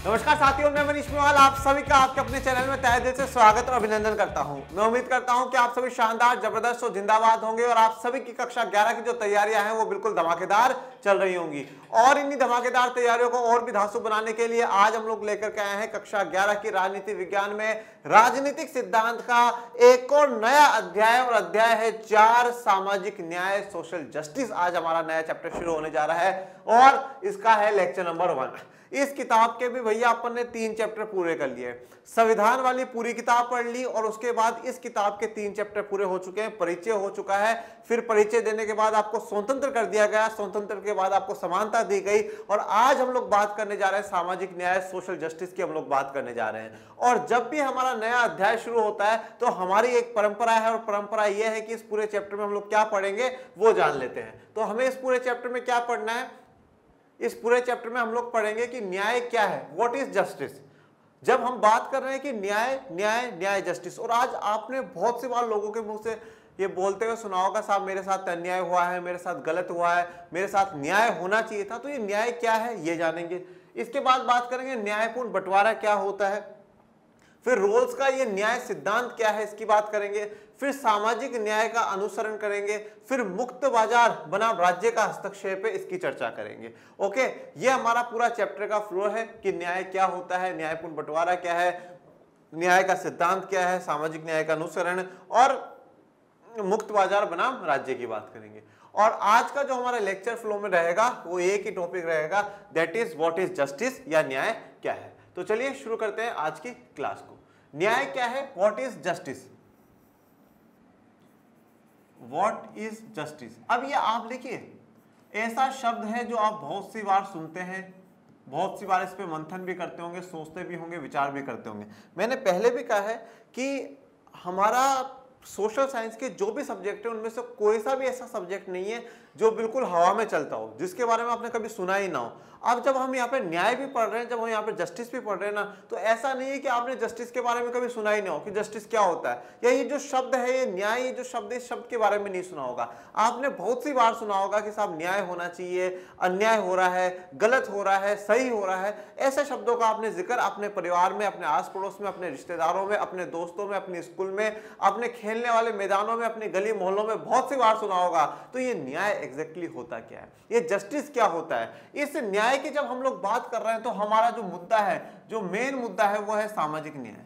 नमस्कार साथियों, मैं मनीष मेवाल आप सभी का आपके अपने चैनल में तहे दिल से स्वागत और अभिनंदन करता हूं। मैं उम्मीद करता हूं कि आप सभी शानदार, जबरदस्त और जिंदाबाद होंगे और आप सभी की कक्षा 11 की जो तैयारियां हैं वो बिल्कुल धमाकेदार चल रही होंगी। और इन्हीं धमाकेदार तैयारियों को और भी धांसू बनाने के लिए आज हम लोग लेकर के आए हैं कक्षा 11 की राजनीति विज्ञान में राजनीतिक सिद्धांत का एक और नया अध्याय, और अध्याय है 4 सामाजिक न्याय, सोशल जस्टिस। आज हमारा नया चैप्टर शुरू होने जा रहा है और इसका है लेक्चर नंबर 1। इस किताब के भी भैया अपन ने 3 चैप्टर पूरे कर लिए। संविधान वाली पूरी किताब पढ़ ली और उसके बाद इस किताब के 3 चैप्टर पूरे हो चुके हैं। परिचय हो चुका है, फिर परिचय देने के बाद आपको स्वतंत्र कर दिया गया, स्वतंत्र के बाद आपको समानता दी गई, और आज हम लोग बात करने जा रहे हैं सामाजिक न्याय, सोशल जस्टिस की हम लोग बात करने जा रहे हैं। और जब भी हमारा नया अध्याय शुरू होता है तो हमारी एक परंपरा है, और परंपरा यह है कि इस पूरे चैप्टर में हम लोग क्या पढ़ेंगे वो जान लेते हैं। तो हमें इस पूरे चैप्टर में क्या पढ़ना है? इस पूरे चैप्टर में हम लोग पढ़ेंगे कि न्याय क्या है, व्हाट इज जस्टिस। जब हम बात कर रहे हैं कि न्याय न्याय न्याय जस्टिस, और आज आपने बहुत सी बार लोगों के मुंह से ये बोलते हुए सुना होगा, साहब मेरे साथ अन्याय हुआ है, मेरे साथ गलत हुआ है, मेरे साथ न्याय होना चाहिए था। तो ये न्याय क्या है ये जानेंगे। इसके बाद बात करेंगे न्यायपूर्ण बंटवारा क्या होता है, फिर रोल्स का ये न्याय सिद्धांत क्या है इसकी बात करेंगे, फिर सामाजिक न्याय का अनुसरण करेंगे, फिर मुक्त बाजार बनाम राज्य का हस्तक्षेप है इसकी चर्चा करेंगे। ओके, ये हमारा पूरा चैप्टर का फ्लो है कि न्याय क्या होता है, न्यायपूर्ण बंटवारा क्या है, न्याय का सिद्धांत क्या है, सामाजिक न्याय का अनुसरण और मुक्त बाजार बनाम राज्य की बात करेंगे। और आज का जो हमारा लेक्चर फ्लो में रहेगा वो एक ही टॉपिक रहेगा, that is what is justice, या न्याय क्या है। तो चलिए शुरू करते हैं आज की क्लास को। न्याय क्या है, what is justice, what is justice. अब ये आप देखिए ऐसा शब्द है जो आप बहुत सी बार सुनते हैं, बहुत सी बार इस पे मंथन भी करते होंगे, सोचते भी होंगे, विचार भी करते होंगे। मैंने पहले भी कहा है कि हमारा सोशल साइंस के जो भी सब्जेक्ट है उनमें से कोई सा भी ऐसा सब्जेक्ट नहीं है जो बिल्कुल हवा में चलता हो, जिसके बारे में आपने कभी सुना ही ना हो। अब जब हम यहाँ पे न्याय भी पढ़ रहे हैं, जब हम यहाँ पे जस्टिस भी पढ़ रहे हैं ना, तो ऐसा नहीं है कि आपने जस्टिस के बारे में कभी सुना ही ना हो कि जस्टिस क्या होता है, या ये जो शब्द है ये न्याय, ये जो शब्द है इस शब्द के बारे में नहीं सुना होगा। आपने बहुत सी बार सुना होगा कि साहब न्याय होना चाहिए, अन्याय हो रहा है, गलत हो रहा है, सही हो रहा है। ऐसे शब्दों का आपने जिक्र अपने परिवार में, अपने आस पड़ोस में, अपने रिश्तेदारों में, अपने दोस्तों में, अपने स्कूल में, अपने खेलने वाले मैदानों में, अपनी गली मोहल्लों में बहुत सी बार सुना होगा। तो ये न्याय एग्जैक्टली होता क्या है, ये जस्टिस क्या होता है। इस न्याय की जब हम लोग बात कर रहे हैं तो हमारा जो मुद्दा है, जो मेन मुद्दा है वो है सामाजिक न्याय।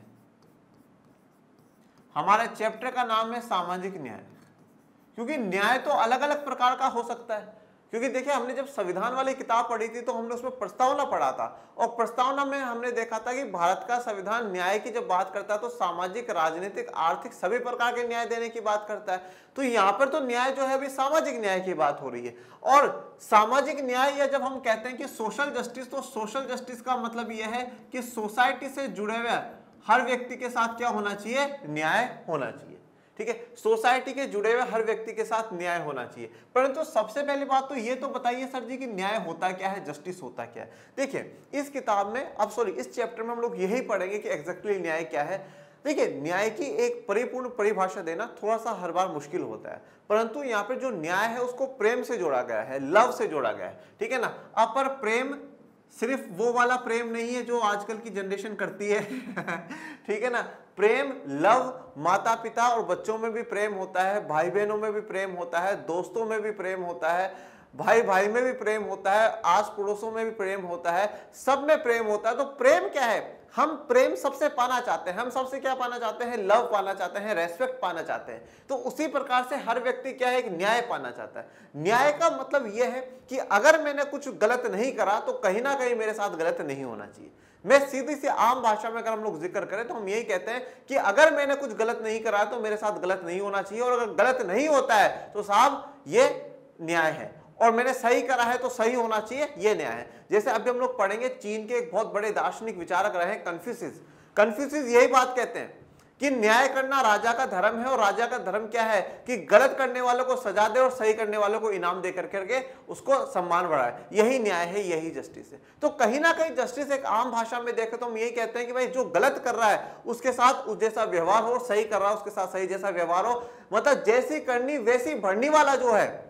हमारे चैप्टर का नाम है सामाजिक न्याय, क्योंकि न्याय तो अलग अलग प्रकार का हो सकता है। क्योंकि देखिए हमने जब संविधान वाली किताब पढ़ी थी तो हमने उसमें प्रस्तावना पढ़ा था, और प्रस्तावना में हमने देखा था कि भारत का संविधान न्याय की जब बात करता है तो सामाजिक, राजनीतिक, आर्थिक सभी प्रकार के न्याय देने की बात करता है। तो यहाँ पर तो न्याय जो है अभी सामाजिक न्याय की बात हो रही है। और सामाजिक न्याय, या जब हम कहते हैं कि सोशल जस्टिस, तो सोशल जस्टिस का मतलब यह है कि सोसाइटी से जुड़े हुए हर व्यक्ति के साथ क्या होना चाहिए, न्याय होना चाहिए। ठीक है, सोसाइटी के जुड़े हुए हर व्यक्ति के साथ न्याय होना चाहिए। परंतु सबसे पहली बात तो ये तो बताइए सर जी कि न्याय होता क्या है, जस्टिस होता क्या है। देखिए इस किताब में, अब सॉरी इस चैप्टर में हम लोग यही पढ़ेंगे कि एग्जैक्टली न्याय क्या है। देखिए न्याय की एक परिपूर्ण परिभाषा देना थोड़ा सा हर बार मुश्किल होता है, परंतु यहाँ पे जो न्याय है उसको प्रेम से जोड़ा गया है, लव से जोड़ा गया है। ठीक है ना। अब पर प्रेम सिर्फ वो वाला प्रेम नहीं है जो आजकल की जनरेशन करती है ठीक है ना। प्रेम, लव, माता पिता और बच्चों में भी प्रेम होता है, भाई बहनों में भी प्रेम होता है, दोस्तों में भी प्रेम होता है, भाई भाई में भी प्रेम होता है, आस पड़ोसों में भी प्रेम होता है, सब में प्रेम होता है। तो प्रेम क्या है, हम प्रेम सबसे पाना चाहते हैं, हम सबसे क्या पाना चाहते हैं, लव पाना चाहते हैं, रेस्पेक्ट पाना चाहते हैं। तो उसी प्रकार से हर व्यक्ति क्या है, एक न्याय पाना चाहता है। न्याय का मतलब यह है कि अगर मैंने कुछ गलत नहीं करा तो कहीं ना कहीं मेरे साथ गलत नहीं होना चाहिए। मैं सीधी सी आम भाषा में अगर हम लोग जिक्र करें तो हम यही कहते हैं कि अगर मैंने कुछ गलत नहीं करा तो मेरे साथ गलत नहीं होना चाहिए, और अगर गलत नहीं होता है तो साहब ये न्याय है, और मैंने सही करा है तो सही होना चाहिए, ये न्याय है। जैसे अभी हम लोग पढ़ेंगे, चीन के एक बहुत बड़े दार्शनिक विचारक रहे कन्फ्यूशियस। कन्फ्यूशियस यही बात कहते हैं कि न्याय करना राजा का धर्म है, और राजा का धर्म क्या है कि गलत करने वालों को सजा दे और सही करने वालों को इनाम दे करके उसको सम्मान बढ़ाए। यही न्याय है, यही जस्टिस है। तो कहीं ना कहीं जस्टिस एक आम भाषा में देखें तो हम यही कहते हैं कि भाई जो गलत कर रहा है उसके साथ उस जैसा व्यवहार हो, सही कर रहा है उसके साथ सही जैसा व्यवहार हो, मतलब जैसी करनी वैसी भरनी वाला जो है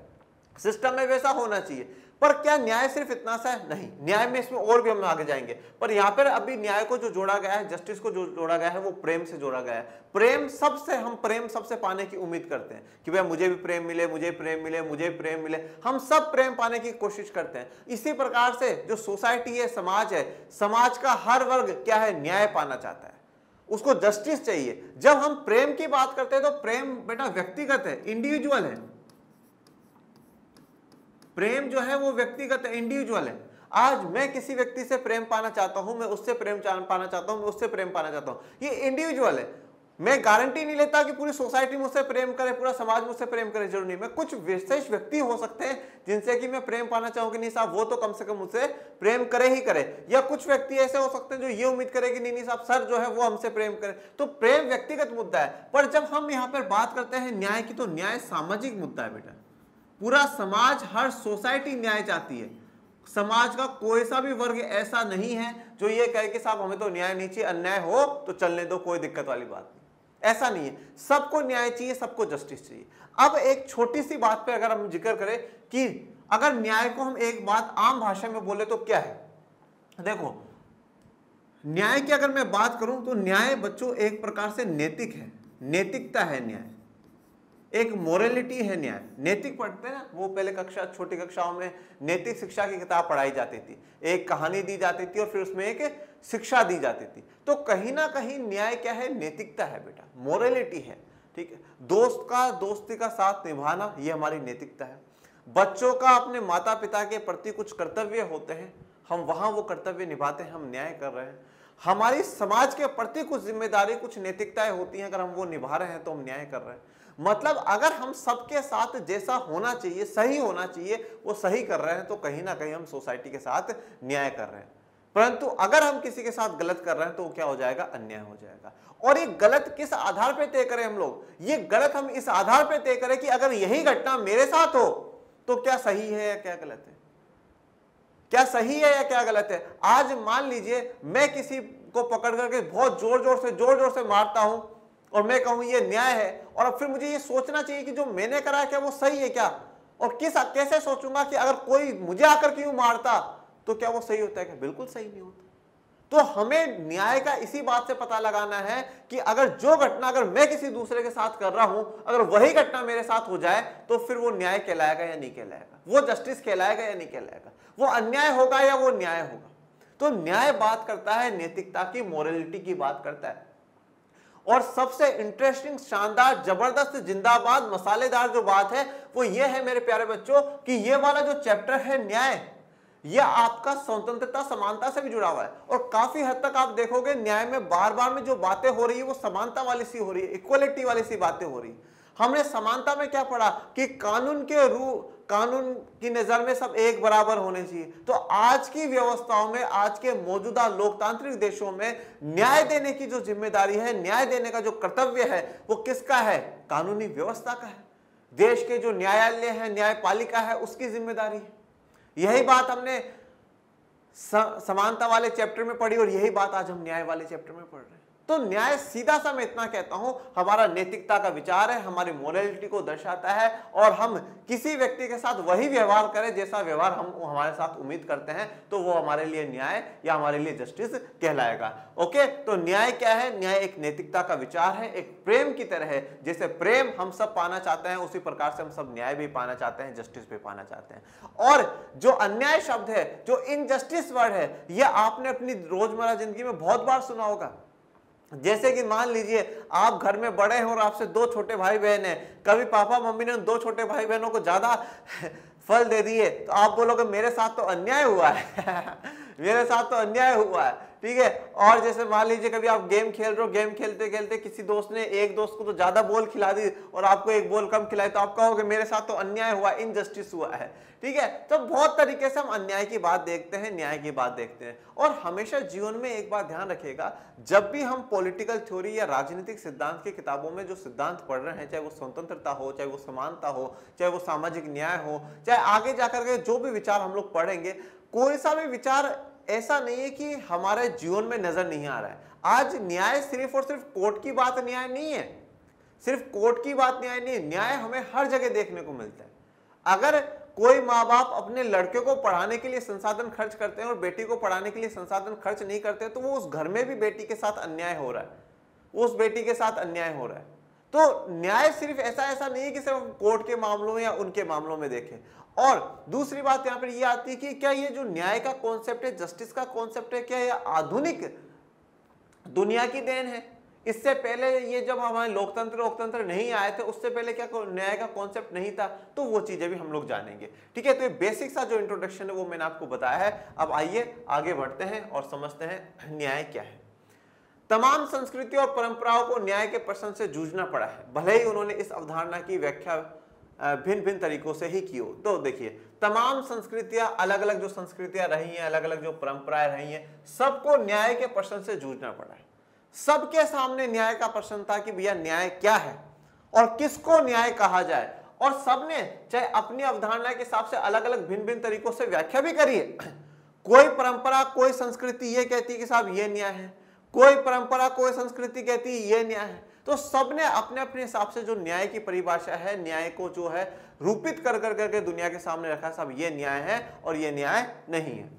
सिस्टम में वैसा होना चाहिए। पर क्या न्याय सिर्फ इतना सा है? नहीं, न्याय में इसमें और भी हम आगे जाएंगे। पर यहाँ पर अभी न्याय को जो जोड़ा गया है, जस्टिस को जो जोड़ा गया है, वो प्रेम से जोड़ा गया है। प्रेम सबसे, हम प्रेम सबसे पाने की उम्मीद करते हैं कि भाई मुझे भी प्रेम मिले, मुझे प्रेम मिले, मुझे प्रेम मिले। हम सब प्रेम पाने की कोशिश करते हैं। इसी प्रकार से जो सोसाइटी है, समाज है, समाज का हर वर्ग क्या है? न्याय पाना चाहता है, उसको जस्टिस चाहिए। जब हम प्रेम की बात करते हैं तो प्रेम बेटा व्यक्तिगत है, इंडिविजुअल है। प्रेम जो है वो व्यक्तिगत है, इंडिविजुअल है। आज मैं किसी व्यक्ति से प्रेम पाना चाहता हूं, मैं उससे प्रेम पाना चाहता हूं, मैं उससे प्रेम पाना चाहता हूं, ये इंडिविजुअल है। मैं गारंटी नहीं लेता कि पूरी सोसाइटी मुझसे प्रेम करे, पूरा समाज मुझसे प्रेम करे, जरूर नहीं। मैं कुछ विशेष व्यक्ति हो सकते हैं जिनसे कि मैं प्रेम पाना चाहूं कि नहीं साहब वो तो कम से कम मुझसे प्रेम करे ही करे, या कुछ व्यक्ति ऐसे हो सकते हैं जो ये उम्मीद करे कि नहीं साहब सर जो है वो हमसे प्रेम करे। तो प्रेम व्यक्तिगत मुद्दा है। पर जब हम यहाँ पर बात करते हैं न्याय की, तो न्याय सामाजिक मुद्दा है बेटा। पूरा समाज, हर सोसाइटी न्याय चाहती है। समाज का कोई सा भी वर्ग ऐसा नहीं है जो ये कहे कि साहब हमें तो न्याय नहीं चाहिए, अन्याय हो तो चलने दो, कोई दिक्कत वाली बात नहीं। ऐसा नहीं है, सबको न्याय चाहिए, सबको जस्टिस चाहिए। अब एक छोटी सी बात पे अगर हम जिक्र करें कि अगर न्याय को हम एक बात आम भाषा में बोले तो क्या है? देखो, न्याय की अगर मैं बात करूं तो न्याय बच्चों एक प्रकार से नैतिक है, नैतिकता है न्याय, एक मोरलिटी है न्याय। नैतिक पढ़ते हैं ना, वो पहले कक्षा, छोटी कक्षाओं में नैतिक शिक्षा की किताब पढ़ाई जाती थी, एक कहानी दी जाती थी और फिर उसमें एक शिक्षा दी जाती थी। तो कहीं ना कहीं न्याय क्या है? नैतिकता है बेटा, मोरलिटी है। ठीक है, दोस्त का दोस्ती का साथ निभाना, ये हमारी नैतिकता है। बच्चों का अपने माता पिता के प्रति कुछ कर्तव्य होते हैं, हम वहां वो कर्तव्य निभाते हैं, हम न्याय कर रहे हैं। हमारी समाज के प्रति कुछ जिम्मेदारी, कुछ नैतिकताएं होती हैं, अगर हम वो निभा रहे हैं तो हम न्याय कर रहे हैं। मतलब अगर हम सबके साथ जैसा होना चाहिए, सही होना चाहिए, वो सही कर रहे हैं, तो कहीं ना कहीं हम सोसाइटी के साथ न्याय कर रहे हैं। परंतु अगर हम किसी के साथ गलत कर रहे हैं तो क्या हो जाएगा? अन्याय हो जाएगा। और ये गलत किस आधार पे तय करें हम लोग? ये गलत हम इस आधार पे तय करें कि अगर यही घटना मेरे साथ हो तो क्या सही है या क्या गलत है, क्या सही है या क्या गलत है। आज मान लीजिए मैं किसी को पकड़ करके बहुत जोर जोर से मारता हूं और मैं कहूं ये न्याय है, और अब फिर मुझे ये सोचना चाहिए कि जो मैंने करा है क्या वो सही है क्या, और कैसे सोचूंगा कि अगर कोई मुझे आकर क्यों मारता तो क्या वो सही होता है क्या? बिल्कुल सही नहीं होता। तो हमें न्याय का इसी बात से पता लगाना है कि अगर जो घटना अगर मैं किसी दूसरे के साथ कर रहा हूं, अगर वही घटना मेरे साथ हो जाए तो फिर वो न्याय कहलाएगा या नहीं कहलाएगा, वो जस्टिस कहलाएगा या नहीं कहलाएगा, वो अन्याय होगा या वो न्याय होगा। तो न्याय बात करता है नैतिकता की, मोरलिटी की बात करता है। और सबसे इंटरेस्टिंग, शानदार, जबरदस्त, जिंदाबाद, मसालेदार जो बात है वो ये है मेरे प्यारे बच्चों कि ये वाला जो चैप्टर है न्याय, यह आपका स्वतंत्रता, समानता से भी जुड़ा हुआ है। और काफी हद तक आप देखोगे न्याय में बार बार में जो बातें हो रही है वो समानता वाली सी हो रही है, इक्वलिटी वाली सी बातें हो रही है। हमने समानता में क्या पढ़ा कि कानून की नजर में सब एक बराबर होने चाहिए। तो आज की व्यवस्थाओं में, आज के मौजूदा लोकतांत्रिक देशों में न्याय देने की जो जिम्मेदारी है, न्याय देने का जो कर्तव्य है, वो किसका है? कानूनी व्यवस्था का है। देश के जो न्यायालय है, न्यायपालिका है, उसकी जिम्मेदारी है। यही बात हमने समानता वाले चैप्टर में पढ़ी और यही बात आज हम न्याय वाले चैप्टर में पढ़ रहे हैं। तो न्याय सीधा सा मैं इतना कहता हूं, हमारा नैतिकता का विचार है, हमारी मोरलिटी को दर्शाता है, और हम किसी व्यक्ति के साथ वही व्यवहार करें जैसा व्यवहार हम हमारे साथ उम्मीद करते हैं, तो वो हमारे लिए न्याय या हमारे लिए जस्टिस कहलाएगा। ओके, तो न्याय क्या है? न्याय एक नैतिकता का विचार है, एक प्रेम की तरह है। जैसे प्रेम हम सब पाना चाहते हैं, उसी प्रकार से हम सब न्याय भी पाना चाहते हैं, जस्टिस भी पाना चाहते हैं। और जो अन्याय शब्द है, जो इनजस्टिस वर्ड है, यह आपने अपनी रोजमर्रा जिंदगी में बहुत बार सुना होगा। जैसे कि मान लीजिए आप घर में बड़े हैं और आपसे दो छोटे भाई बहन हैं, कभी पापा मम्मी ने दो छोटे भाई बहनों को ज्यादा फल दे दिए तो आप बोलोगे मेरे साथ तो अन्याय हुआ है मेरे साथ तो अन्याय हुआ है, ठीक है। और जैसे मान लीजिए कभी आप गेम खेल रहे हो, गेम खेलते खेलते किसी दोस्त ने एक दोस्त को तो ज्यादा बॉल खिला दी और आपको एक बॉल कम खिलाई, तो आप कहोगे मेरे साथ तो अन्याय हुआ, इनजस्टिस हुआ है, ठीक है। तो बहुत तरीके से हम अन्याय की बात देखते हैं, न्याय की बात देखते हैं। और हमेशा जीवन में एक बात ध्यान रखिएगा, जब भी हम पॉलिटिकल थ्योरी या राजनीतिक सिद्धांत की किताबों में जो सिद्धांत पढ़ रहे हैं, चाहे वो स्वतंत्रता हो, चाहे वो समानता हो, चाहे वो सामाजिक न्याय हो, चाहे आगे जाकर के जो भी विचार हम लोग पढ़ेंगे, कोई सा भी विचार ऐसा नहीं है कि हमारे जीवन में नजर नहीं आ रहा है। आज न्याय सिर्फ और सिर्फ कोर्ट की बात न्याय नहीं है, सिर्फ कोर्ट की बात न्याय नहीं है, न्याय हमें हर जगह देखने को मिलता है। अगर कोई माँ बाप अपने लड़के को पढ़ाने के लिए संसाधन खर्च करते हैं और बेटी को पढ़ाने के लिए संसाधन खर्च नहीं करते, तो वो उस घर में भी बेटी के साथ अन्याय हो रहा है, उस बेटी के साथ अन्याय हो रहा है। तो न्याय सिर्फ ऐसा नहीं है कि सिर्फ कोर्ट के मामलों में या उनके मामलों में देखें। और दूसरी बात यहां पर यह आती है कि क्या ये जो न्याय का कॉन्सेप्ट है, जस्टिस का कॉन्सेप्ट है, क्या यह आधुनिक दुनिया की देन है? इससे पहले ये जब हमारे लोकतंत्र नहीं आए थे, उससे पहले क्या न्याय का कॉन्सेप्ट नहीं था? तो वो चीजें भी हम लोग जानेंगे। ठीक है, तो ये बेसिक सा जो इंट्रोडक्शन है वो मैंने आपको बताया है। अब आइए आगे बढ़ते हैं और समझते हैं न्याय क्या है। तमाम संस्कृतियों और परंपराओं को न्याय के प्रश्न से जूझना पड़ा है, भले ही उन्होंने इस अवधारणा की व्याख्या भिन्न भिन्न तरीकों से ही की हो। तो देखिए, तमाम संस्कृतियां, अलग अलग जो संस्कृतियां रही हैं, अलग अलग जो परंपराएं रही हैं, सबको न्याय के प्रश्न से जूझना पड़ा है। सबके सामने न्याय का प्रश्न था कि भैया न्याय क्या है और किसको न्याय कहा जाए, और सबने चाहे अपनी अवधारणा के हिसाब से अलग अलग भिन्न भिन्न तरीकों से व्याख्या भी करी है। कोई परंपरा, कोई संस्कृति ये कहती है कि साहब ये न्याय है, कोई परंपरा, कोई संस्कृति कहती है ये न्याय है। तो सबने अपने अपने हिसाब से जो न्याय की परिभाषा है, न्याय को जो है रूपित कर करके दुनिया के सामने रखा, साहब ये न्याय है और ये न्याय नहीं है।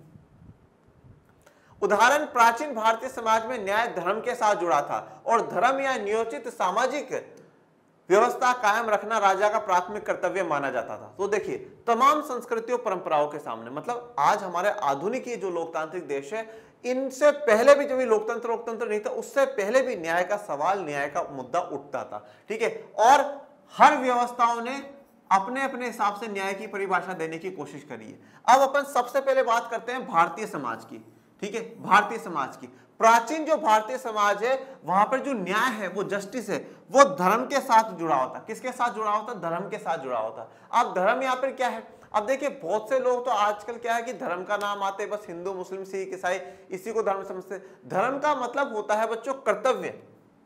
उदाहरण, प्राचीन भारतीय समाज में न्याय धर्म के साथ जुड़ा था और धर्म या नियोजित सामाजिक व्यवस्था कायम रखना राजा का प्राथमिक कर्तव्य माना जाता था। तो देखिए, तमाम संस्कृतियों परंपराओं के सामने, मतलब आज हमारे आधुनिक ये जो लोकतांत्रिक देश है, इनसे पहले भी जब ये लोकतंत्र नहीं था, उससे पहले भी न्याय का सवाल, न्याय का मुद्दा उठता था। ठीक है, और हर व्यवस्थाओं ने अपने अपने हिसाब से न्याय की परिभाषा देने की कोशिश करी है। अब अपन सबसे पहले बात करते हैं भारतीय समाज की। ठीक है, भारतीय समाज की। प्राचीन जो भारतीय समाज है, वहां पर जो न्याय है, वो जस्टिस है, वो धर्म के साथ जुड़ा होता। किसके साथ जुड़ा होता? धर्म के साथ जुड़ा होता। अब धर्म यहाँ पर क्या है? अब देखिए, बहुत से लोग तो आजकल क्या है कि धर्म का नाम आते बस हिंदू, मुस्लिम, सिख, ईसाई, इसी को धर्म समझते। धर्म का मतलब होता है बच्चों कर्तव्य,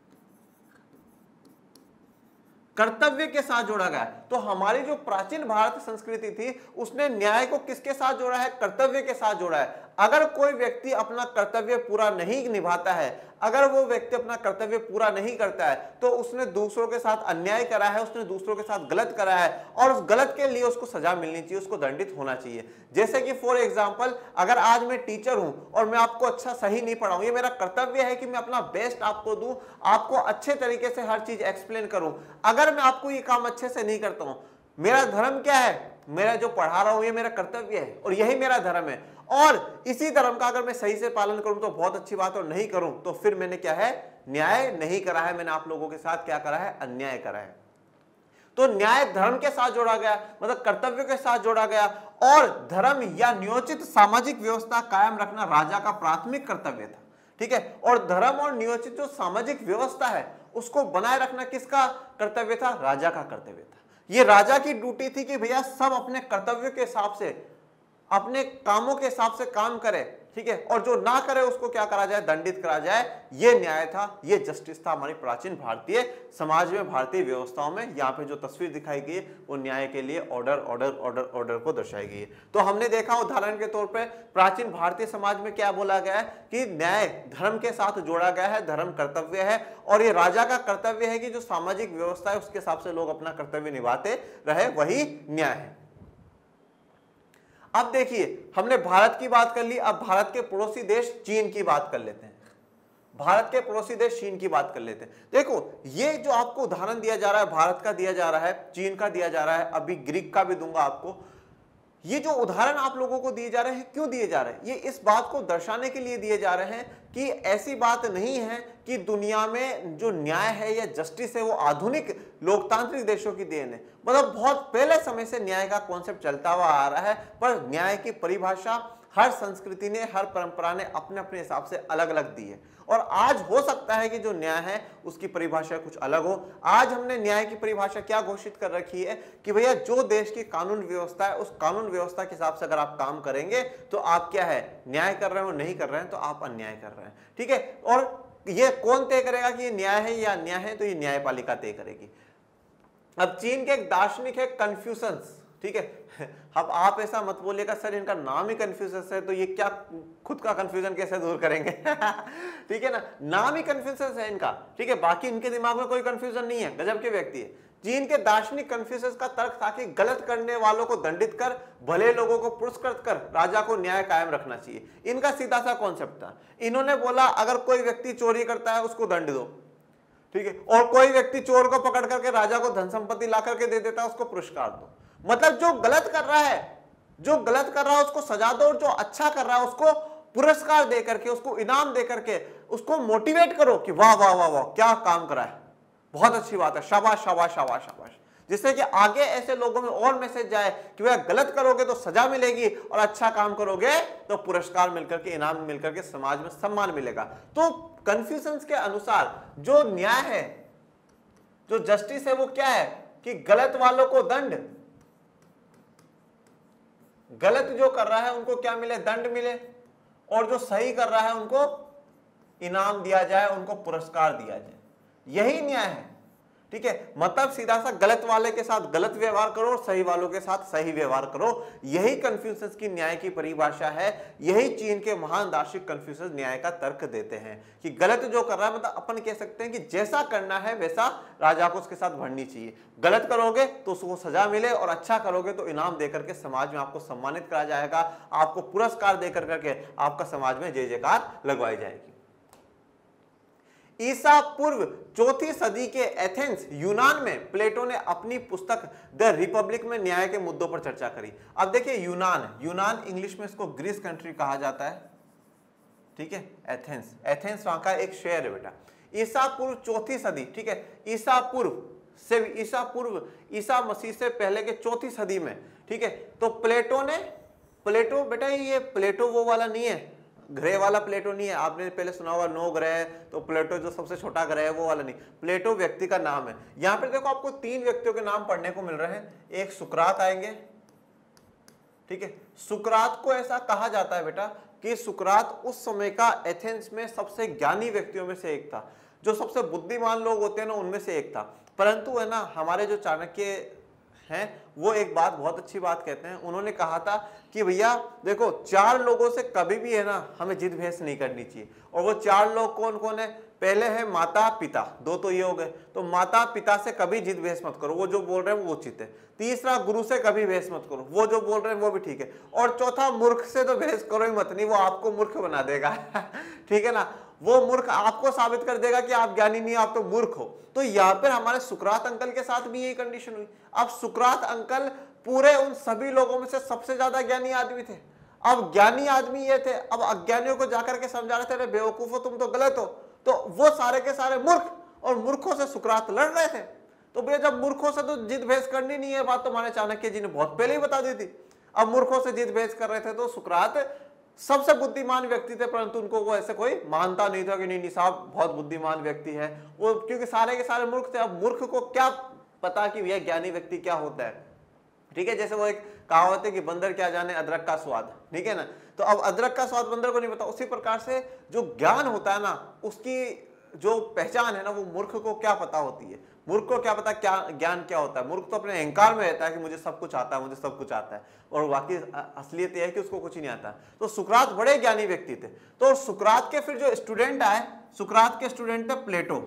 कर्तव्य के साथ जोड़ा गया। तो हमारी जो प्राचीन भारतीय संस्कृति थी, उसने न्याय को किसके साथ जोड़ा है? कर्तव्य के साथ जोड़ा है। अगर कोई व्यक्ति अपना कर्तव्य पूरा नहीं निभाता है, अगर वो व्यक्ति अपना कर्तव्य पूरा नहीं करता है, तो उसने दूसरों के साथ अन्याय करा है, उसने दूसरों के साथ गलत करा है, और उस गलत के लिए उसको सजा मिलनी चाहिए, उसको दंडित होना चाहिए। जैसे कि फॉर एग्जाम्पल, अगर आज मैं टीचर हूं और मैं आपको अच्छा सही नहीं पढ़ाऊं, ये मेरा कर्तव्य है कि मैं अपना बेस्ट आपको दूं, आपको अच्छे तरीके से हर चीज एक्सप्लेन करूं। अगर मैं आपको ये काम अच्छे से नहीं करता हूं, मेरा धर्म क्या है? मेरा जो पढ़ा रहा हूं ये मेरा कर्तव्य है और यही मेरा धर्म है, और इसी धर्म का अगर मैं सही से पालन करूं तो बहुत अच्छी बात, और नहीं करूं तो फिर मैंने क्या है? न्याय नहीं करा है, मैंने आप लोगों के साथ क्या करा है? अन्याय करा है। तो न्याय धर्म के साथ जोड़ा गया, मतलब कर्तव्य के साथ जोड़ा गया, और धर्म या नियोजित सामाजिक व्यवस्था कायम रखना राजा का प्राथमिक कर्तव्य था। ठीक है, और धर्म और नियोजित जो सामाजिक व्यवस्था है उसको बनाए रखना किसका कर्तव्य था? राजा का कर्तव्य था। ये राजा की ड्यूटी थी कि भैया सब अपने कर्तव्य के हिसाब से, अपने कामों के हिसाब से काम करे। ठीक है, और जो ना करे उसको क्या करा जाए? दंडित करा जाए। ये न्याय था, ये जस्टिस था हमारी प्राचीन भारतीय समाज में, भारतीय व्यवस्थाओं में। यहाँ पे जो तस्वीर दिखाई गई है वो न्याय के लिए ऑर्डर ऑर्डर ऑर्डर ऑर्डर को दर्शाई गई है। तो हमने देखा उदाहरण के तौर पे प्राचीन भारतीय समाज में क्या बोला गया है कि न्याय धर्म के साथ जोड़ा गया है, धर्म कर्तव्य है, और ये राजा का कर्तव्य है कि जो सामाजिक व्यवस्था है उसके हिसाब से लोग अपना कर्तव्य निभाते रहे, वही न्याय है। अब देखिए, हमने भारत की बात कर ली, अब भारत के पड़ोसी देश चीन की बात कर लेते हैं। भारत के पड़ोसी देश चीन की बात कर लेते हैं। देखो, ये जो आपको उदाहरण दिया जा रहा है, भारत का दिया जा रहा है, चीन का दिया जा रहा है, अभी ग्रीक का भी दूंगा आपको। ये जो उदाहरण आप लोगों को दिए जा रहे हैं, क्यों दिए जा रहे हैं? ये इस बात को दर्शाने के लिए दिए जा रहे हैं कि ऐसी बात नहीं है कि दुनिया में जो न्याय है या जस्टिस है वो आधुनिक लोकतांत्रिक देशों की देन है। मतलब बहुत पहले समय से न्याय का कॉन्सेप्ट चलता हुआ आ रहा है, पर न्याय की परिभाषा हर संस्कृति ने, हर परंपरा ने अपने अपने हिसाब से अलग अलग दी है। और आज हो सकता है कि जो न्याय है उसकी परिभाषा कुछ अलग हो। आज हमने न्याय की परिभाषा क्या घोषित कर रखी है कि भैया जो देश की कानून व्यवस्था है उस कानून व्यवस्था के हिसाब से अगर आप काम करेंगे तो आप क्या है? न्याय कर रहे हो, नहीं कर रहे हैं तो आप अन्याय कर रहे हैं। ठीक है, और ये कौन तय करेगा कि ये न्याय है या अन्याय है? तो ये न्यायपालिका तय करेगी। अब चीन के एक दार्शनिक है कन्फ्यूशंस। ठीक है, अब आप ऐसा मत बोलिएगा सर इनका नाम ही कन्फ्यूशंस है तो ये क्या खुद का कन्फ्यूजन कैसे दूर करेंगे? ठीक है ना, नाम ही कन्फ्यूशंस है इनका। ठीक है, बाकी इनके दिमाग में कोई कन्फ्यूजन नहीं है, गजब के व्यक्ति है। चीन के दार्शनिक कन्फ्यूशियस का तर्क था कि गलत करने वालों को दंडित कर, भले लोगों को पुरस्कृत कर राजा को न्याय कायम रखना चाहिए। इनका सीधा सा कॉन्सेप्ट था। इन्होंने बोला अगर कोई व्यक्ति चोरी करता है उसको दंड दो, ठीक है, और कोई व्यक्ति चोर को पकड़ करके राजा को धन संपत्ति ला करके दे देता है उसको पुरस्कार दो। मतलब जो गलत कर रहा है उसको सजा दो, और जो अच्छा कर रहा है उसको पुरस्कार दे करके, उसको इनाम दे करके उसको मोटिवेट करो कि वाह वाह वाह वाह क्या काम करा है, बहुत अच्छी बात है, शाबाश शाबाश शाबाश शाबाश, जिससे कि आगे ऐसे लोगों में और मैसेज जाए कि वह गलत करोगे तो सजा मिलेगी और अच्छा काम करोगे तो पुरस्कार मिलकर के, इनाम मिलकर के समाज में सम्मान मिलेगा। तो कन्फ्यूशंस के अनुसार जो न्याय है, जो जस्टिस है, वो क्या है कि गलत वालों को दंड, गलत जो कर रहा है उनको क्या मिले, दंड मिले, और जो सही कर रहा है उनको इनाम दिया जाए, उनको पुरस्कार दिया जाए। यही न्याय है, ठीक है। मतलब सीधा सा गलत वाले के साथ गलत व्यवहार करो और सही वालों के साथ सही व्यवहार करो। यही कन्फ्यूशियस की न्याय की परिभाषा है। यही चीन के महान दार्शनिक कन्फ्यूशियस न्याय का तर्क देते हैं कि गलत जो कर रहा है, मतलब अपन कह सकते हैं कि जैसा करना है वैसा राजा को उसके साथ बढ़नी चाहिए। गलत करोगे तो उसको सजा मिले और अच्छा करोगे तो इनाम देकर के समाज में आपको सम्मानित करा जाएगा, आपको पुरस्कार देकर करके आपका समाज में जय जयकार लगवाई जाएगी। ईसा पूर्व 4वीं सदी के एथेंस यूनान में प्लेटो ने अपनी पुस्तक द रिपब्लिक में न्याय के मुद्दों पर चर्चा करी। अब देखिए यूनान इंग्लिश में इसको ग्रीस कंट्री कहा जाता है, ठीक है। एथेंस वहां का एक शहर है बेटा। ईसा पूर्व 4वीं सदी, ठीक है, ईसा मसीह से पहले के 4वीं सदी में, ठीक है। तो प्लेटो बेटा, ये प्लेटो वो वाला नहीं है, ग्रह वाला प्लेटो नहीं है। आपने पहले सुना होगा 9 ग्रह, तो प्लेटो जो सबसे छोटा ग्रह है वो वाला नहीं, प्लेटो व्यक्ति का नाम है। यहां पर देखो आपको 3 व्यक्तियों के नाम पढ़ने को मिल रहे हैं। एक सुकरात आएंगे, ठीक है। सुकरात को ऐसा कहा जाता है बेटा कि सुकरात उस समय का एथेंस में सबसे ज्ञानी व्यक्तियों में से एक था, जो सबसे बुद्धिमान लोग होते हैं ना उनमें से एक था। परंतु है ना, हमारे जो चाणक्य हैं वो एक बात, बहुत अच्छी बात कहते हैं। उन्होंने कहा था कि भैया देखो, 4 लोगों से कभी भी है ना हमें जिद बहस नहीं करनी चाहिए। और वो 4 लोग कौन कौन है? पहले है माता पिता, 2 तो ये हो गए। तो माता पिता से कभी जिद बहस मत करो, वो जो बोल रहे हैं वो उचित है। तीसरा, गुरु से कभी बहस मत करो, वो जो बोल रहे हैं वो भी ठीक है। और चौथा, मूर्ख से तो बहस करो ही मत, नहीं वो आपको मूर्ख बना देगा ठीक है ना, वो मूर्ख आपको साबित कर देगा कि आप ज्ञानी नहीं, आप तो मूर्ख हो। तो यहाँ पर हमारे सुकरात अंकल के साथ भी यही कंडीशन हुई। अब सुकरात अंकल पूरे उन सभी लोगों में से सबसे ज्यादा ज्ञानी आदमी थे। अब ज्ञानी आदमी ये थे, अब अज्ञानियों को जाकर के समझा रहे थे, अरे बेवकूफो तुम तो गलत हो। तो वो सारे के सारे मूर्ख, और मूर्खों से सुकरात लड़ रहे थे। तो भैया जब मूर्खों से तो जिद बहस करनी नहीं है, बात तो हमारे चाणक्य जी ने बहुत पहले ही बता दी थी। अब मूर्खों से जिद बहस कर रहे थे, तो सुकरात सबसे बुद्धिमान व्यक्ति थे, परंतु उनको वो ऐसे कोई मानता नहीं था कि नहीं साहब बहुत बुद्धिमान व्यक्ति है वो, क्योंकि सारे के सारे मूर्ख थे। अब मूर्ख को क्या पता कि यह ज्ञानी व्यक्ति क्या होता है, ठीक है। जैसे वो एक कहावत है कि बंदर क्या जाने अदरक का स्वाद, ठीक है ना। तो अब अदरक का स्वाद बंदर को नहीं पता, उसी प्रकार से जो ज्ञान होता है ना, उसकी जो पहचान है ना, वो मूर्ख को क्या पता होती है। मूर्ख को क्या पता क्या ज्ञान क्या होता है। मूर्ख तो अपने अहंकार में रहता है कि मुझे सब कुछ आता है, मुझे सब कुछ आता है, और बाकी असलियत यह है कि उसको कुछ ही नहीं आता। तो सुकरात बड़े ज्ञानी व्यक्ति थे। तो सुकरात के फिर जो स्टूडेंट आए, सुकरात के स्टूडेंट थे प्लेटो,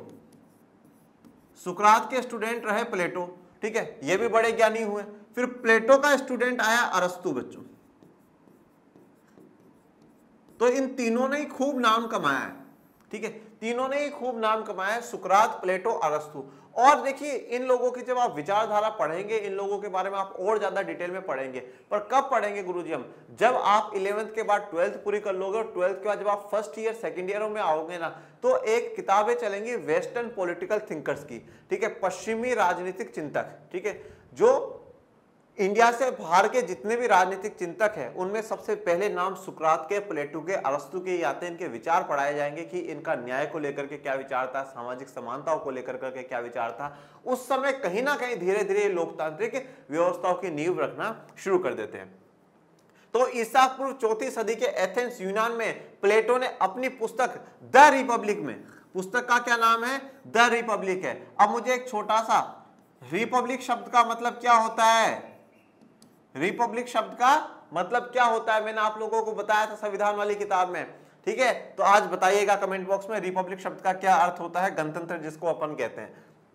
सुकरात के स्टूडेंट रहे प्लेटो, ठीक है, ये भी बड़े ज्ञानी हुए। फिर प्लेटो का स्टूडेंट आया अरस्तु बच्चों। तो इन तीनों ने ही खूब नाम कमाया है, ठीक है, तीनों ने ही खूब नाम कमाया है, सुकरात, प्लेटो, अरस्तु। और देखिए इन लोगों की जब आप विचारधारा पढ़ेंगे, इन लोगों के बारे में आप और ज्यादा डिटेल में पढ़ेंगे। पर कब पढ़ेंगे गुरुजी हम? जब आप 11th के बाद 12th पूरी कर लोगे, और 12th के बाद जब आप फर्स्ट ईयर सेकंड ईयर में आओगे ना, तो एक किताबें चलेंगी वेस्टर्न पॉलिटिकल थिंकर्स की, ठीक है, पश्चिमी राजनीतिक चिंतक, ठीक है। जो इंडिया से बाहर के जितने भी राजनीतिक चिंतक हैं, उनमें सबसे पहले नाम सुकरात के, प्लेटो के, अरस्तु के आते हैं। इनके विचार पढ़ाए जाएंगे कि इनका न्याय को लेकर के क्या विचार था, सामाजिक समानताओं को लेकर के क्या विचार था। उस समय कहीं ना कहीं धीरे धीरे लोकतांत्रिक व्यवस्थाओं की नींव रखना शुरू कर देते हैं। तो ईसा पूर्व 4वीं सदी के एथेंस यूनान में प्लेटो ने अपनी पुस्तक द रिपब्लिक में, पुस्तक का क्या नाम है? द रिपब्लिक है। अब मुझे एक छोटा सा, रिपब्लिक शब्द का मतलब क्या होता है? रिपब्लिक शब्द का मतलब क्या होता है? मैंने आप लोगों को बताया था संविधान वाली किताब में, ठीक है। तो आज बताइएगा कमेंट बॉक्स में रिपब्लिक शब्द का क्या अर्थ होता है, गणतंत्र जिसको अपन कहते हैं।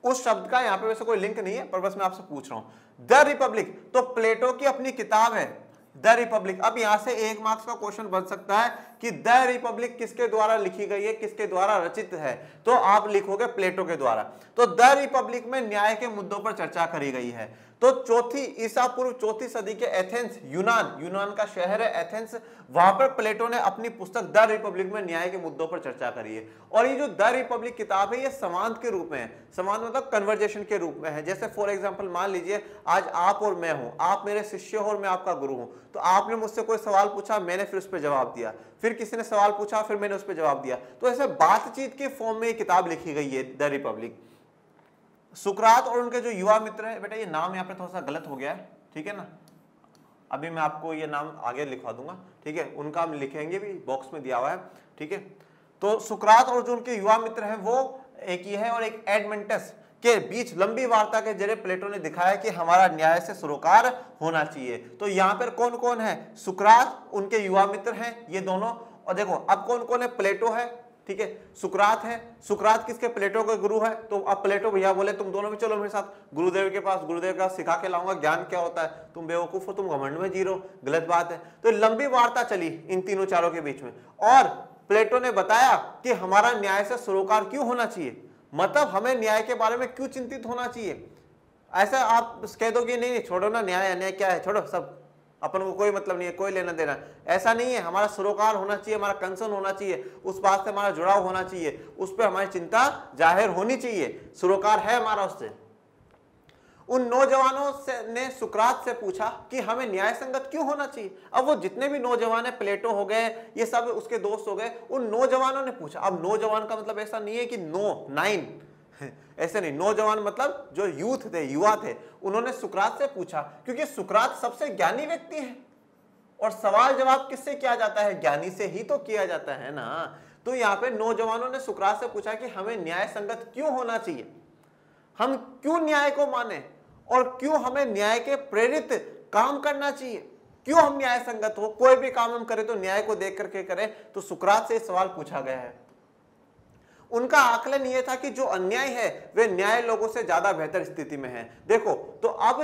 उस शब्द का यहाँ पे वैसे कोई लिंक नहीं है, पर बस मैं आपसे पूछ रहा हूं। द रिपब्लिक तो प्लेटो की अपनी किताब है द रिपब्लिक। अब यहां से 1 मार्क्स का क्वेश्चन बन सकता है कि द रिपब्लिक किसके द्वारा लिखी गई है, किसके द्वारा रचित है, तो आप लिखोगे प्लेटो के द्वारा। तो द रिपब्लिक में न्याय के मुद्दों पर चर्चा करी गई है। तो ईसा पूर्व चौथी सदी के एथेंस, यूनान का शहर है एथेंस, वहां पर प्लेटो ने अपनी पुस्तक द रिपब्लिक में न्याय के मुद्दों पर चर्चा करी है। और ये जो द रिपब्लिक किताब है ये संवाद के रूप में है, संवाद मतलब कन्वर्जेशन के रूप में है। जैसे फॉर एग्जांपल मान लीजिए आज आप और मैं हूं, आप मेरे शिष्य हो और मैं आपका गुरु हूं, तो आपने मुझसे कोई सवाल पूछा, मैंने फिर उस पर जवाब दिया, फिर किसी ने सवाल पूछा, फिर मैंने उस पर जवाब दिया। तो ऐसे बातचीत के फॉर्म में ये किताब लिखी गई है द रिपब्लिक। सुकरात और उनके जो युवा मित्र है, बेटा ये नाम यहाँ पे थोड़ा सा गलत हो गया है, ठीक है ना, अभी मैं आपको ये नाम आगे लिखवा दूंगा, ठीक है, उनका हम लिखेंगे भी, बॉक्स में दिया हुआ है, ठीक है। तो सुकरात और जो उनके युवा मित्र हैं वो एक ही है और एक एडमेंटस के बीच लंबी वार्ता के जरिए प्लेटो ने दिखाया कि हमारा न्याय से सरोकार होना चाहिए। तो यहाँ पर कौन कौन है, सुकरात, उनके युवा मित्र हैं ये दोनों, और देखो अब कौन कौन है, प्लेटो है, ठीक है, सुकरात है, सुकरात किसके, प्लेटो के गुरु है। तो अब प्लेटो भैया बोले तुम दोनों भी चलो मेरे साथ गुरुदेव के पास, गुरुदेव का सिखा के लाऊंगा ज्ञान क्या होता है, तुम बेवकूफ हो, तुम घमंड में जी रहे हो, गलत बात है। तो लंबी वार्ता चली इन तीनों चारों के बीच में, और प्लेटो ने बताया कि हमारा न्याय से सरोकार क्यों होना चाहिए, मतलब हमें न्याय के बारे में क्यों चिंतित होना चाहिए। ऐसा आप कह दोगे नहीं छोड़ो ना, न्याय अन्याय क्या है, छोड़ो, सब अपन को कोई मतलब नहीं है, कोई लेना देना, ऐसा नहीं है। हमारा सरोकार होना चाहिए, हमारा कंसर्न होना चाहिए, उस बात से हमारा जुड़ाव होना चाहिए, उस पर हमारी चिंता जाहिर होनी चाहिए, सरोकार है हमारा उससे। उन नौजवानों ने सुकरात से पूछा कि हमें न्याय संगत क्यों होना चाहिए। अब वो जितने भी नौजवान है, प्लेटो हो गए, ये सब उसके दोस्त हो गए, उन नौजवानों ने पूछा। अब नौजवान का मतलब ऐसा नहीं है कि 9 ऐसे नहीं, नौजवान मतलब जो यूथ थे, युवा थे, उन्होंने सुकरात से पूछा, क्योंकि सुकरात सबसे ज्ञानी व्यक्ति है और सवाल जवाब किससे किया जाता है, ज्ञानी से ही तो किया जाता है ना। तो यहाँ पे नौजवानों ने सुकरात से पूछा कि हमें न्याय संगत क्यों होना चाहिए, हम क्यों न्याय को माने और क्यों हमें न्याय के प्रेरित काम करना चाहिए, क्यों हम न्याय संगत हो, कोई भी काम हम करें तो न्याय को देख करके करें। तो सुकरात से सवाल पूछा गया है। उनका आकलन यह था कि जो अन्याय है वे न्याय लोगों से ज्यादा बेहतर स्थिति में है। देखो तो अब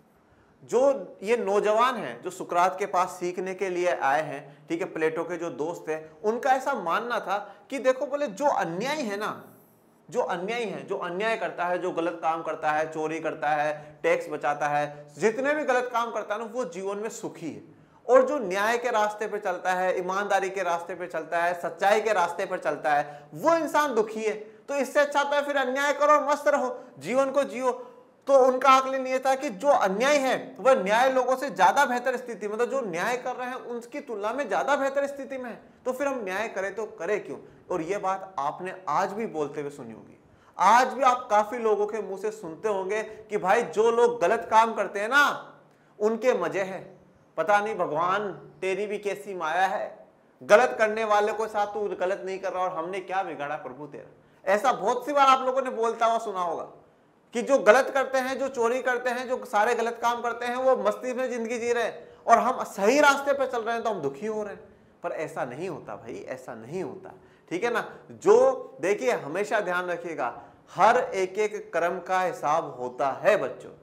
जो ये नौजवान हैं जो सुकरात के पास सीखने के लिए आए हैं, ठीक है, प्लेटो के जो दोस्त हैं, उनका ऐसा मानना था कि देखो बोले जो अन्याय है ना, जो अन्याय है, जो अन्याय करता है, जो गलत काम करता है, चोरी करता है, टैक्स बचाता है, जितने भी गलत काम करता है ना, वो जीवन में सुखी है। और जो न्याय के रास्ते पे चलता है, ईमानदारी के रास्ते पे चलता है, सच्चाई के रास्ते पर चलता है, वो इंसान दुखी है। तो इससे अच्छा तो है फिर अन्याय करो और मस्त रहो, जीवन को जियो। तो उनका आकलन ये था कि जो अन्याय है वह न्याय लोगों से ज्यादा बेहतर स्थिति, मतलब जो न्याय कर रहे हैं उनकी तुलना में ज्यादा बेहतर स्थिति में है, तो फिर हम न्याय करें तो करें क्यों। और ये बात आपने आज भी बोलते हुए सुनी होगी, आज भी आप काफी लोगों के मुंह से सुनते होंगे कि भाई जो लोग गलत काम करते हैं ना उनके मजे हैं, पता नहीं भगवान तेरी भी कैसी माया है, गलत करने वाले को साथ तू गलत नहीं कर रहा और हमने क्या बिगाड़ा प्रभु तेरा। ऐसा बहुत सी बार आप लोगों ने बोलता हुआ सुना होगा कि जो गलत करते हैं, जो चोरी करते हैं, जो सारे गलत काम करते हैं, वो मस्ती में जिंदगी जी रहे हैं और हम सही रास्ते पर चल रहे हैं तो हम दुखी हो रहे हैं। पर ऐसा नहीं होता भाई, ऐसा नहीं होता, ठीक है ना। जो देखिए हमेशा ध्यान रखिएगा, हर एक एक कर्म का हिसाब होता है बच्चों।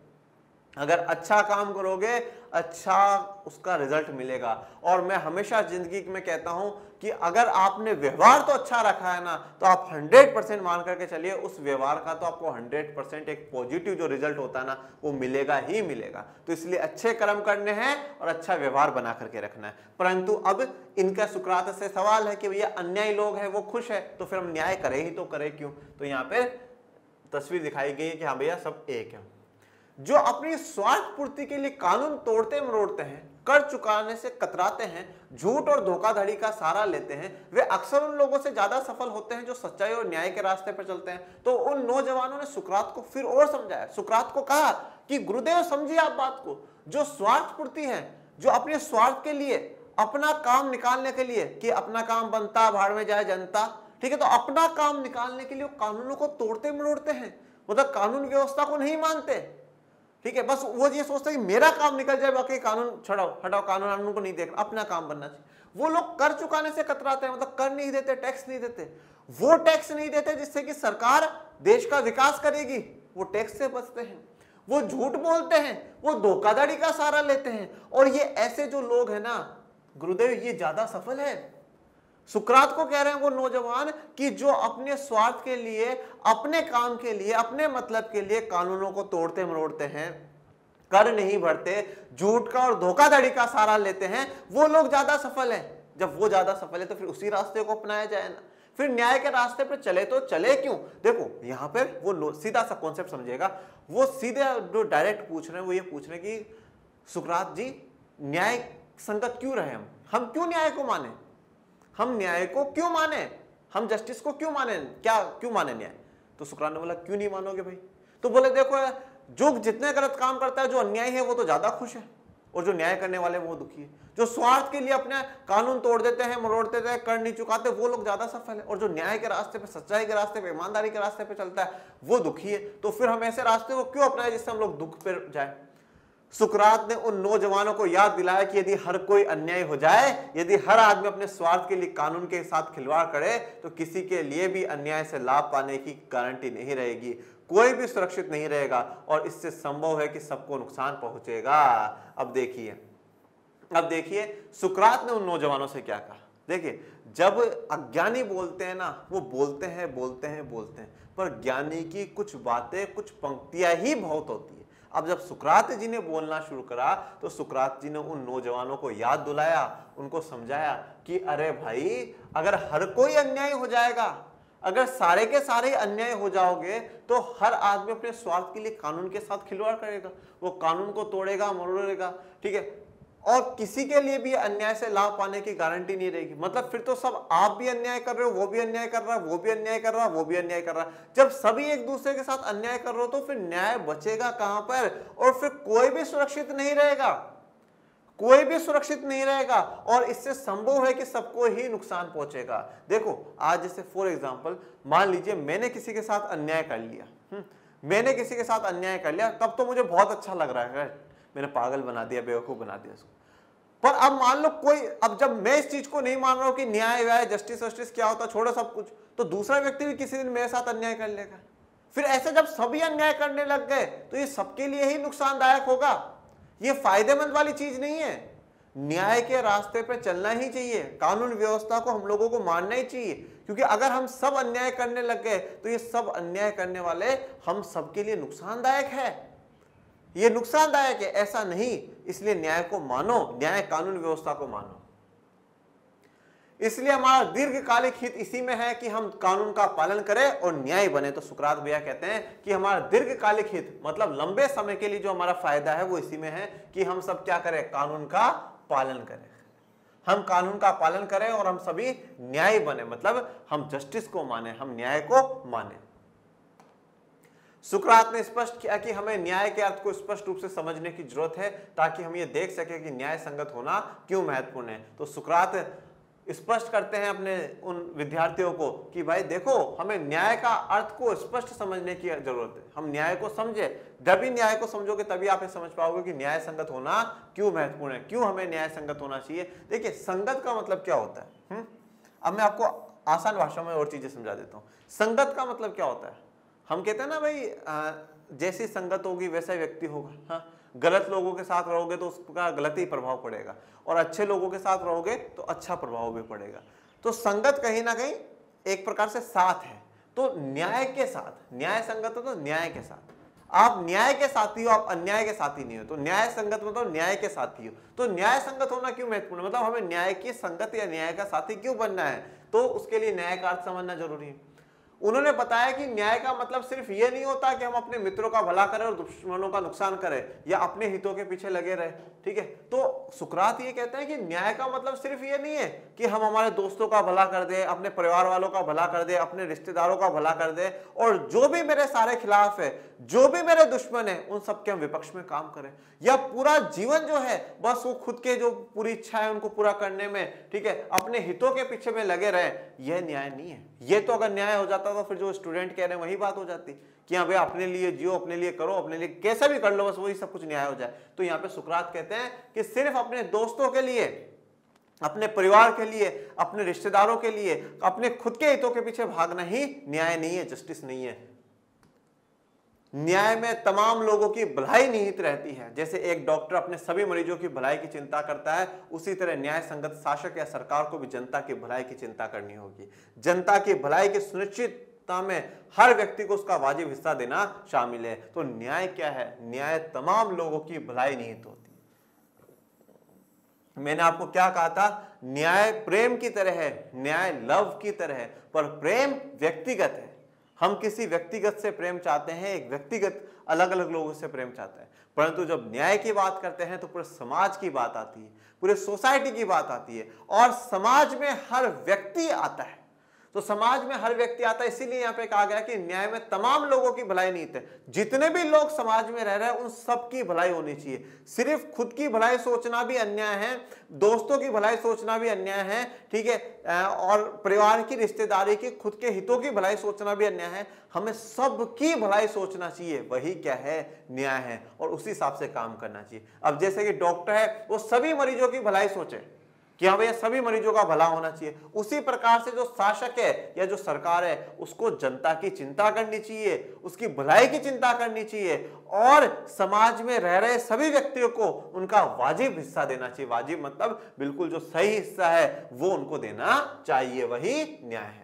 अगर अच्छा काम करोगे अच्छा उसका रिजल्ट मिलेगा। और मैं हमेशा जिंदगी में कहता हूं कि अगर आपने व्यवहार तो अच्छा रखा है ना, तो आप 100% मान करके चलिए उस व्यवहार का तो आपको 100% एक पॉजिटिव जो रिजल्ट होता है ना वो मिलेगा ही मिलेगा। तो इसलिए अच्छे कर्म करने हैं और अच्छा व्यवहार बना करके रखना है। परंतु अब इनका सुकरात से सवाल है कि भैया अन्यायी लोग हैं वो खुश है तो फिर हम न्याय करें ही तो करें क्यों। तो यहाँ पे तस्वीर दिखाई गई है कि हाँ भैया सब एक है। जो अपनी स्वार्थ पूर्ति के लिए कानून तोड़ते मरोड़ते हैं, कर चुकाने से कतराते हैं, झूठ और धोखाधड़ी का सहारा लेते हैं, वे अक्सर उन लोगों से ज्यादा सफल होते हैं जो सच्चाई और न्याय के रास्ते पर चलते हैं। तो उन नौजवानों ने सुकरात को फिर और समझाया, सुकरात को कहा कि गुरुदेव समझिए आप बात को, जो स्वार्थ पूर्ति है, जो अपने स्वार्थ के लिए अपना काम निकालने के लिए कि अपना काम बनता भाड़ में जाए जनता, ठीक है, तो अपना काम निकालने के लिए कानूनों को तोड़ते मरोड़ते हैं, मतलब कानून व्यवस्था को नहीं मानते, ठीक है, बस वो ये सोचते हैं कि मेरा काम निकल जाए बाकी कानून छड़ाओ हटाओ, कानून को नहीं देखना, अपना काम बनना चाहिए। वो लोग कर चुकाने से कतराते हैं, मतलब कर नहीं देते, टैक्स नहीं देते। वो टैक्स नहीं देते जिससे कि सरकार देश का विकास करेगी, वो टैक्स से बचते हैं, वो झूठ बोलते हैं, वो धोखाधड़ी का सहारा लेते हैं। और ये ऐसे जो लोग हैं ना गुरुदेव, ये ज्यादा सफल है। सुकरात को कह रहे हैं वो नौजवान कि जो अपने स्वार्थ के लिए, अपने काम के लिए, अपने मतलब के लिए कानूनों को तोड़ते मरोड़ते हैं, कर नहीं भरते, झूठ का और धोखाधड़ी का सहारा लेते हैं, वो लोग ज्यादा सफल हैं। जब वो ज्यादा सफल है तो फिर उसी रास्ते को अपनाया जाए ना, फिर न्याय के रास्ते पर चले तो चले क्यों। देखो यहां पर वो सीधा सा कॉन्सेप्ट समझेगा, वो सीधे जो डायरेक्ट पूछ रहे हैं वो ये पूछ रहे हैं कि सुकरात जी न्याय संगत क्यों रहे, हम क्यों न्याय को माने, हम न्याय को क्यों माने, हम जस्टिस को क्यों माने, क्या क्यों माने न्याय। तो सुकरात ने बोला क्यों नहीं मानोगे भाई। तो बोले देखो जो जितने गलत काम करता है, जो अन्याय है वो तो ज्यादा खुश है, और जो न्याय करने वाले वो दुखी है। जो स्वार्थ के लिए अपने कानून तोड़ देते हैं, मरोड़ देते हैं, कर नहीं चुकाते, वो लोग ज्यादा सफल है। और जो न्याय के रास्ते पे, सच्चाई के रास्ते पे, ईमानदारी के रास्ते पे चलता है वो दुखी है। तो फिर हम ऐसे रास्ते को क्यों अपनाएं जिससे हम लोग दुख पर जाए। सुकरात ने उन नौजवानों को याद दिलाया कि यदि हर कोई अन्याय हो जाए, यदि हर आदमी अपने स्वार्थ के लिए कानून के साथ खिलवाड़ करे, तो किसी के लिए भी अन्याय से लाभ पाने की गारंटी नहीं रहेगी, कोई भी सुरक्षित नहीं रहेगा, और इससे संभव है कि सबको नुकसान पहुंचेगा। अब देखिए सुकरात ने उन नौजवानों से क्या कहा। देखिए जब अज्ञानी बोलते हैं ना, वो बोलते हैं, पर ज्ञानी की कुछ बातें, कुछ पंक्तियां ही बहुत होती है। अब जब सुकरात जी ने बोलना शुरू करा तो सुकरात जी ने उन नौजवानों को याद दिलाया, उनको समझाया कि अरे भाई, अगर हर कोई अन्याय हो जाएगा, अगर सारे के सारे अन्याय हो जाओगे, तो हर आदमी अपने स्वार्थ के लिए कानून के साथ खिलवाड़ करेगा, वो कानून को तोड़ेगा, मरोड़ेगा, ठीक है, और किसी के लिए भी अन्याय से लाभ पाने की गारंटी नहीं रहेगी। मतलब फिर तो सब, आप भी अन्याय कर रहे हो, वो भी अन्याय कर रहा है, वो भी अन्याय कर रहा है, वो भी अन्याय कर रहा है। जब सभी एक दूसरे के साथ अन्याय कर रहे हो तो फिर न्याय बचेगा कहां पर, और फिर कोई भी सुरक्षित नहीं रहेगा, कोई भी सुरक्षित नहीं रहेगा, और इससे संभव है कि सबको ही नुकसान पहुंचेगा। देखो आज जैसे फॉर एग्जांपल मान लीजिए मैंने किसी के साथ अन्याय कर लिया, मैंने किसी के साथ अन्याय कर लिया, तब तो मुझे बहुत अच्छा लग रहा है, मैंने पागल बना दिया, बेवकूफ बना दिया उसको। पर अब मान लो कोई, अब जब मैं इस चीज को नहीं मान रहा हूं कि न्याय व्याय जस्टिस क्या होता, छोड़ो सब कुछ, तो दूसरा व्यक्ति भी किसी दिन मेरे साथ अन्याय कर लेगा। फिर ऐसे जब सभी अन्याय करने लग गए तो ये सबके लिए ही नुकसानदायक होगा, ये फायदेमंद वाली चीज नहीं है। न्याय के रास्ते पे चलना ही चाहिए, कानून व्यवस्था को हम लोगों को मानना ही चाहिए, क्योंकि अगर हम सब अन्याय करने लग गए तो ये सब अन्याय करने वाले हम सबके लिए नुकसानदायक है, ये नुकसानदायक है, ऐसा नहीं। इसलिए न्याय को मानो, न्याय कानून व्यवस्था को मानो। इसलिए हमारा दीर्घकालिक हित इसी में है कि हम कानून का पालन करें और न्याय बने। तो सुकरात भैया कहते हैं कि हमारा दीर्घकालिक हित, मतलब लंबे समय के लिए जो हमारा फायदा है वो इसी में है कि हम सब क्या करें, कानून का पालन करें, हम कानून का पालन करें और हम सभी न्याय बने, मतलब हम जस्टिस को माने, हम न्याय को माने। सुकरात ने स्पष्ट किया कि हमें न्याय के अर्थ को स्पष्ट रूप से समझने की जरूरत है ताकि हम ये देख सके कि न्याय संगत होना क्यों महत्वपूर्ण है। तो सुकरात स्पष्ट करते हैं अपने उन विद्यार्थियों को कि भाई देखो, हमें न्याय का अर्थ को स्पष्ट समझने की जरूरत है, हम न्याय को समझे। जब भी न्याय को समझोगे तभी आप ये समझ पाओगे कि न्याय संगत होना क्यों महत्वपूर्ण है, क्यों हमें न्याय संगत होना चाहिए। देखिए संगत का मतलब क्या होता है, अब मैं आपको आसान भाषा में और चीजें समझा देता हूँ। संगत का मतलब क्या होता है, हम कहते हैं ना भाई जैसी संगत होगी वैसा ही व्यक्ति होगा। हाँ, गलत लोगों के साथ रहोगे तो उसका गलत ही प्रभाव पड़ेगा, और अच्छे लोगों के साथ रहोगे तो अच्छा प्रभाव भी पड़ेगा। तो संगत कहीं ना कहीं एक प्रकार से साथ है। तो न्याय के साथ, न्याय संगत हो तो न्याय के साथ, आप न्याय के साथी हो, आप अन्याय के साथी नहीं हो। तो न्याय संगत मतलब न्याय के साथी हो। तो न्याय संगत होना क्यों महत्वपूर्ण, मतलब हमें न्याय की संगत या न्याय का साथी क्यों बनना है, तो उसके लिए न्याय का अर्थ समझना जरूरी है। उन्होंने बताया कि न्याय का मतलब सिर्फ ये नहीं होता कि हम अपने मित्रों का भला करें और दुश्मनों का नुकसान करें या अपने हितों के पीछे लगे रहे, ठीक है। तो सुकरात ये कहते हैं कि न्याय का मतलब सिर्फ ये नहीं है कि हम हमारे दोस्तों का भला कर दें, अपने परिवार वालों का भला कर दें, अपने रिश्तेदारों का भला कर दें, और जो भी मेरे सारे खिलाफ है, जो भी मेरे दुश्मन है, उन सबके हम विपक्ष में काम करें, या पूरा जीवन जो है बस वो खुद के जो पूरी इच्छा है उनको पूरा करने में, ठीक है, अपने हितों के पीछे में लगे रहे। यह न्याय नहीं है। ये तो अगर न्याय हो जाता तो फिर जो स्टूडेंट कह रहे हैं वही बात हो जाती कि हाँ भाई अपने लिए जियो, अपने लिए करो, अपने लिए कैसे भी कर लो, बस वही सब कुछ न्याय हो जाए। तो यहाँ पे सुकरात कहते हैं कि सिर्फ अपने दोस्तों के लिए, अपने परिवार के लिए, अपने रिश्तेदारों के लिए, अपने खुद के हितों के पीछे भागना ही न्याय नहीं है, जस्टिस नहीं है। न्याय में तमाम लोगों की भलाई निहित रहती है। जैसे एक डॉक्टर अपने सभी मरीजों की भलाई की चिंता करता है, उसी तरह न्याय संगत शासक या सरकार को भी जनता की भलाई की चिंता करनी होगी। जनता की भलाई की सुनिश्चितता में हर व्यक्ति को उसका वाजिब हिस्सा देना शामिल है। तो न्याय क्या है? न्याय तमाम लोगों की भलाई निहित होती है। मैंने आपको क्या कहा था? न्याय प्रेम की तरह है, न्याय लव की तरह है, पर प्रेम व्यक्तिगत है। हम किसी व्यक्तिगत से प्रेम चाहते हैं, एक व्यक्तिगत अलग अलग लोगों से प्रेम चाहता है, परंतु जब न्याय की बात करते हैं तो पूरे समाज की बात आती है, पूरे सोसाइटी की बात आती है, और समाज में हर व्यक्ति आता है। तो समाज में हर व्यक्ति आता है, इसीलिए यहाँ पे कहा गया कि न्याय में तमाम लोगों की भलाई निहित है। जितने भी लोग समाज में रह रहे हैं उन सबकी भलाई होनी चाहिए। सिर्फ खुद की भलाई सोचना भी अन्याय है, दोस्तों की भलाई सोचना भी अन्याय है, ठीक है, और परिवार की, रिश्तेदारी की, खुद के हितों की भलाई सोचना भी अन्याय है। हमें सबकी भलाई सोचना चाहिए, वही क्या है? न्याय है, और उसी हिसाब से काम करना चाहिए। अब जैसे कि डॉक्टर है, वो सभी मरीजों की भलाई सोचे कि हाँ भैया सभी मरीजों का भला होना चाहिए, उसी प्रकार से जो शासक है या जो सरकार है उसको जनता की चिंता करनी चाहिए, उसकी भलाई की चिंता करनी चाहिए, और समाज में रह रहे सभी व्यक्तियों को उनका वाजिब हिस्सा देना चाहिए। वाजिब मतलब बिल्कुल जो सही हिस्सा है वो उनको देना चाहिए, वही न्याय है।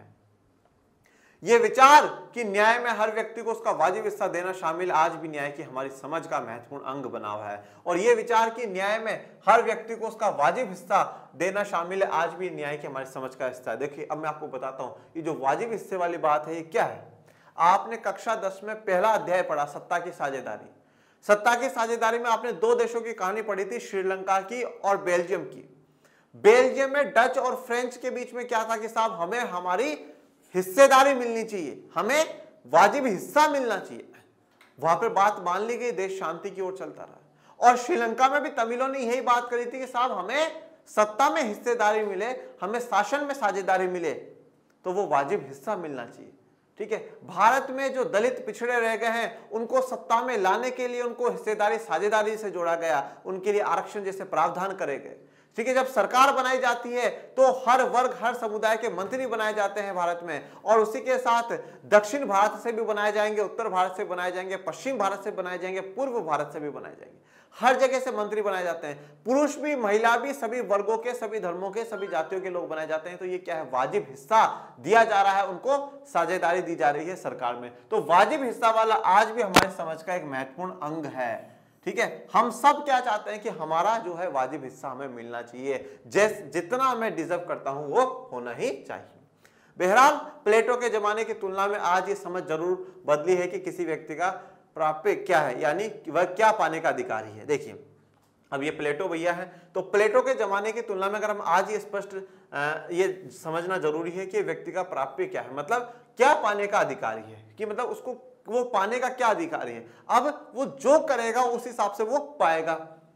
ये विचार कि न्याय में हर व्यक्ति को उसका वाजिब हिस्सा देना शामिल आज भी न्याय की हमारी समझ का महत्वपूर्ण अंग बना हुआ है। और ये विचार कि न्याय में हर व्यक्ति को उसका वाजिब हिस्सा देना शामिल है, आज भी न्याय की हमारी समझ का हिस्सा है। देखिए अब मैं आपको बताता हूं ये जो वाजिब हिस्से वाली बात है ये क्या है। आपने कक्षा 10 में पहला अध्याय पढ़ा, सत्ता की साझेदारी। सत्ता की साझेदारी में आपने दो देशों की कहानी पढ़ी थी, श्रीलंका की और बेल्जियम की। बेल्जियम में डच और फ्रेंच के बीच में क्या था कि साहब हमें हमारी हिस्सेदारी मिलनी चाहिए, हमें वाजिब हिस्सा मिलना चाहिए। वहां पर बात मान ली गई, देश शांति की ओर चलता रहा। और श्रीलंका में भी तमिलों ने यही बात करी थी कि साहब हमें सत्ता में हिस्सेदारी मिले, हमें शासन में साझेदारी मिले, तो वो वाजिब हिस्सा मिलना चाहिए। ठीक है, भारत में जो दलित पिछड़े रह गए हैं उनको सत्ता में लाने के लिए उनको हिस्सेदारी साझेदारी से जोड़ा गया, उनके लिए आरक्षण जैसे प्रावधान करे गए। ठीक है, जब सरकार बनाई जाती है तो हर वर्ग, हर समुदाय के मंत्री बनाए जाते हैं भारत में, और उसी के साथ दक्षिण भारत से भी बनाए जाएंगे, उत्तर भारत से बनाए जाएंगे, पश्चिम भारत से बनाए जाएंगे, पूर्व भारत से भी बनाए जाएंगे। हर जगह से मंत्री बनाए जाते हैं, पुरुष भी महिला भी, सभी वर्गों के, सभी धर्मों के, सभी जातियों के लोग बनाए जाते हैं। तो ये क्या है? वाजिब हिस्सा दिया जा रहा है, उनको साझेदारी दी जा रही है सरकार में। तो वाजिब हिस्सा वाला आज भी हमारी समझ का एक महत्वपूर्ण अंग है। ठीक है, हम सब क्या चाहते हैं कि हमारा जो है वाजिब हिस्सा हमें मिलना चाहिए, जितना मैं डिजर्व करता हूं वो होना ही चाहिए। बहरहाल प्लेटो के जमाने की तुलना में आज ये समझ जरूर बदली है कि किसी व्यक्ति का प्राप्य क्या है, यानी वह क्या पाने का अधिकारी है। देखिए अब ये प्लेटो भैया है, तो प्लेटो के जमाने की तुलना में अगर हम आज ये स्पष्ट ये समझना जरूरी है कि व्यक्ति का प्राप्य क्या है, मतलब क्या पाने का अधिकारी है, कि मतलब उसको वो पाने का क्या अधिकारी है। अब वो जो करेगा उस हिसाब से वो पाएगा।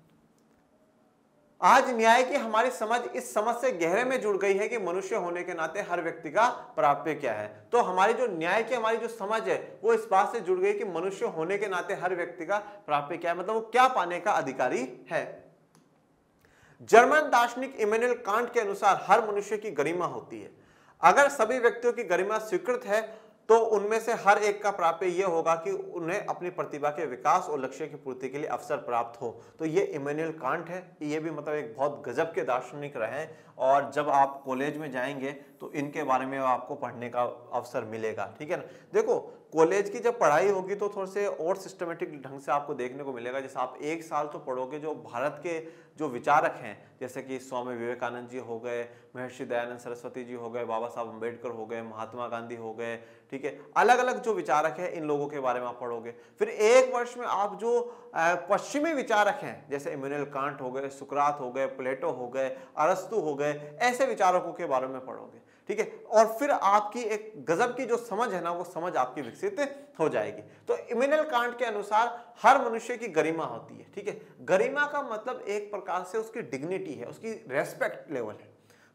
आज न्याय की हमारी समझ इस समझ से गहरे में जुड़ गई है कि मनुष्य होने के नाते हर व्यक्ति का प्राप्य क्या है। तो हमारी जो न्याय की हमारी जो समझ है वो इस बात से जुड़ गई कि मनुष्य होने के नाते हर व्यक्ति का प्राप्य क्या है, मतलब वो क्या पाने का अधिकारी है। जर्मन दार्शनिक इमैनुएल कांट के अनुसार हर मनुष्य की गरिमा होती है। अगर सभी व्यक्तियों की गरिमा स्वीकृत है तो उनमें से हर एक का प्राप्य यह होगा कि उन्हें अपनी प्रतिभा के विकास और लक्ष्य की पूर्ति के लिए अवसर प्राप्त हो। तो ये इमैनुएल कांट है, ये भी मतलब एक बहुत गजब के दार्शनिक रहे, और जब आप कॉलेज में जाएंगे तो इनके बारे में आपको पढ़ने का अवसर मिलेगा। ठीक है ना, देखो कॉलेज की जब पढ़ाई होगी तो थोड़े से और सिस्टमेटिक ढंग से आपको देखने को मिलेगा। जैसे आप एक साल तो पढ़ोगे जो भारत के जो विचारक हैं, जैसे कि स्वामी विवेकानंद जी हो गए, महर्षि दयानंद सरस्वती जी हो गए, बाबा साहब अम्बेडकर हो गए, महात्मा गांधी हो गए, ठीक है, अलग अलग जो विचारक हैं इन लोगों के बारे में आप पढ़ोगे। फिर एक वर्ष में आप जो पश्चिमी विचारक हैं जैसे इमैनुएल कांट हो गए, सुकरात हो गए, प्लेटो हो गए, अरस्तु हो गए, ऐसे विचारकों के बारे में पढ़ोगे। ठीक है, और फिर आपकी एक गजब की जो समझ है ना वो समझ आपकी विकसित हो जाएगी। तो इमैनुएल कांट के अनुसार हर मनुष्य की गरिमा होती है। ठीक है, गरिमा का मतलब एक प्रकार से उसकी डिग्निटी है, उसकी रेस्पेक्ट लेवल है।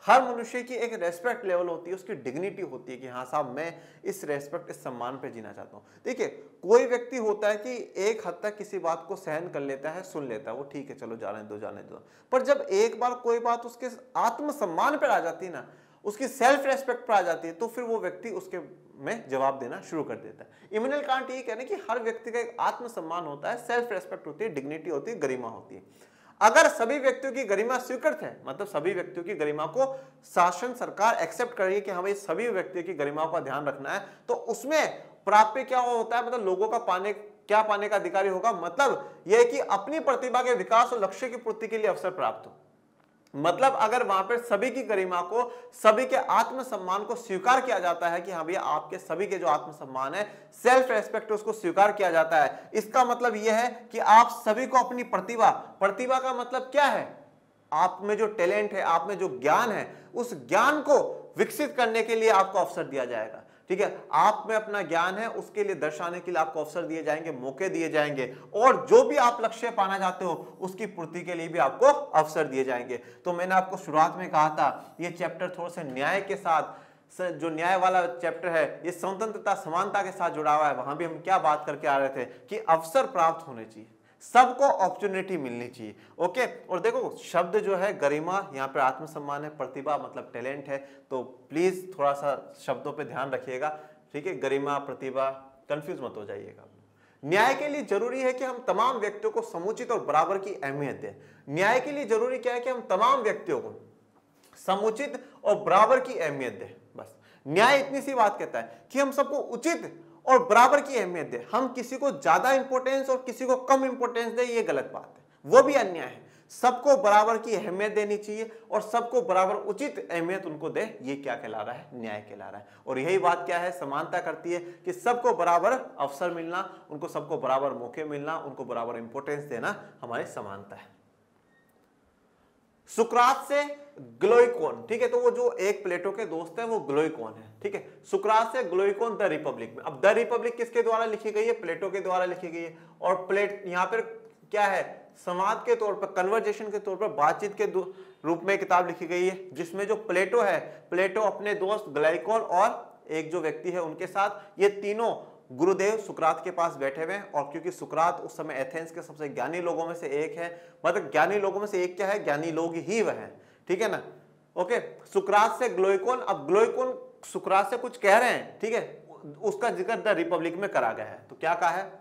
हर मनुष्य की एक रेस्पेक्ट लेवल होती है, उसकी डिग्निटी होती है कि हाँ साहब मैं इस रेस्पेक्ट, इस सम्मान पे जीना चाहता हूँ। देखिए कोई व्यक्ति होता है कि एक हद तक किसी बात को सहन कर लेता है, सुन लेता है, वो ठीक है चलो जाने दो जाने दो, पर जब एक बार कोई बात उसके आत्मसम्मान पर आ जाती है ना, उसकी सेल्फ रेस्पेक्ट पर आ जाती है, तो फिर वो व्यक्ति उसके में जवाब देना शुरू कर देता है। इमैनुअल कांट ये कहना कि हर व्यक्ति का एक आत्मसम्मान होता है, सेल्फ रेस्पेक्ट होती है, डिग्निटी होती है, गरिमा होती है। अगर सभी व्यक्तियों की गरिमा स्वीकृत है, मतलब सभी व्यक्तियों की गरिमा को शासन सरकार एक्सेप्ट कर रही है कि हमें सभी व्यक्तियों की गरिमा का ध्यान रखना है, तो उसमें प्राप्य क्या होता है, मतलब लोगों का पाने का अधिकारी होगा, मतलब यह कि अपनी प्रतिभा के विकास और लक्ष्य की पूर्ति के लिए अवसर प्राप्त हो। मतलब अगर वहां पर सभी की गरिमा को, सभी के आत्मसम्मान को स्वीकार किया जाता है कि हाँ भैया आपके सभी के जो आत्मसम्मान है, सेल्फ रेस्पेक्ट, उसको स्वीकार किया जाता है, इसका मतलब यह है कि आप सभी को अपनी प्रतिभा का मतलब क्या है, आप में जो टैलेंट है, आप में जो ज्ञान है, उस ज्ञान को विकसित करने के लिए आपको अवसर दिया जाएगा। ठीक है, आप में अपना ज्ञान है, उसके लिए दर्शाने के लिए आपको अवसर दिए जाएंगे, मौके दिए जाएंगे, और जो भी आप लक्ष्य पाना चाहते हो उसकी पूर्ति के लिए भी आपको अवसर दिए जाएंगे। तो मैंने आपको शुरुआत में कहा था ये चैप्टर थोड़ा सा न्याय के साथ, जो न्याय वाला चैप्टर है ये स्वतंत्रता समानता के साथ जुड़ा हुआ है। वहां भी हम क्या बात करके आ रहे थे कि अवसर प्राप्त होने चाहिए, सबको अपॉर्चुनिटी मिलनी चाहिए। ओके, और देखो शब्द जो है गरिमा, यहाँ पे आत्मसम्मान है, प्रतिभा मतलब टैलेंट है, तो प्लीज थोड़ा सा शब्दों पे ध्यान रखिएगा। ठीक है, गरिमा प्रतिभा, कंफ्यूज मत हो जाइएगा। न्याय के लिए जरूरी है कि हम तमाम व्यक्तियों को समुचित और बराबर की अहमियत दें। न्याय के लिए जरूरी क्या है कि हम तमाम व्यक्तियों को समुचित और बराबर की अहमियत दें। बस न्याय इतनी सी बात कहता है कि हम सबको उचित और बराबर की अहमियत दे। हम किसी को ज्यादा इंपॉर्टेंस और किसी को कम इंपॉर्टेंस दे, ये गलत बात है, वो भी अन्याय है। सबको बराबर की अहमियत देनी चाहिए और सबको बराबर उचित अहमियत उनको दे, ये क्या कहला रहा है, न्याय कहला रहा है। और यही बात क्या है, समानता करती है कि सबको बराबर अवसर मिलना, उनको सबको बराबर मौके मिलना, उनको बराबर इंपॉर्टेंस देना हमारी समानता है। सुकरात से ग्लोइकोन, ठीक है, तो वो जो एक प्लेटो के दोस्त है वो ग्लोइकोन है। ठीक है, सुकरात से ग्लोइकोन द रिपब्लिक में। अब द रिपब्लिक किसके द्वारा लिखी गई है, प्लेटो के द्वारा लिखी गई है। और प्लेट यहाँ पर क्या है, संवाद के तौर पर, कन्वर्जेशन के तौर पर, बातचीत के रूप में किताब लिखी गई है, जिसमें जो प्लेटो है, प्लेटो अपने दोस्त ग्लाइकोन और एक जो व्यक्ति है उनके साथ, ये तीनों गुरुदेव सुकरात के पास बैठे हुए हैं। और क्योंकि सुकरात उस समय एथेंस के सबसे ज्ञानी लोगों में से एक है, मतलब ज्ञानी लोगों में से एक क्या है, ज्ञानी लोग ही वह है। ठीक है ना, ओके। सुकरात से ग्लोइकोन, अब ग्लोइकोन सुकरात से कुछ कह रहे हैं, ठीक है, उसका जिक्र द रिपब्लिक में करा गया है। तो क्या कहा है,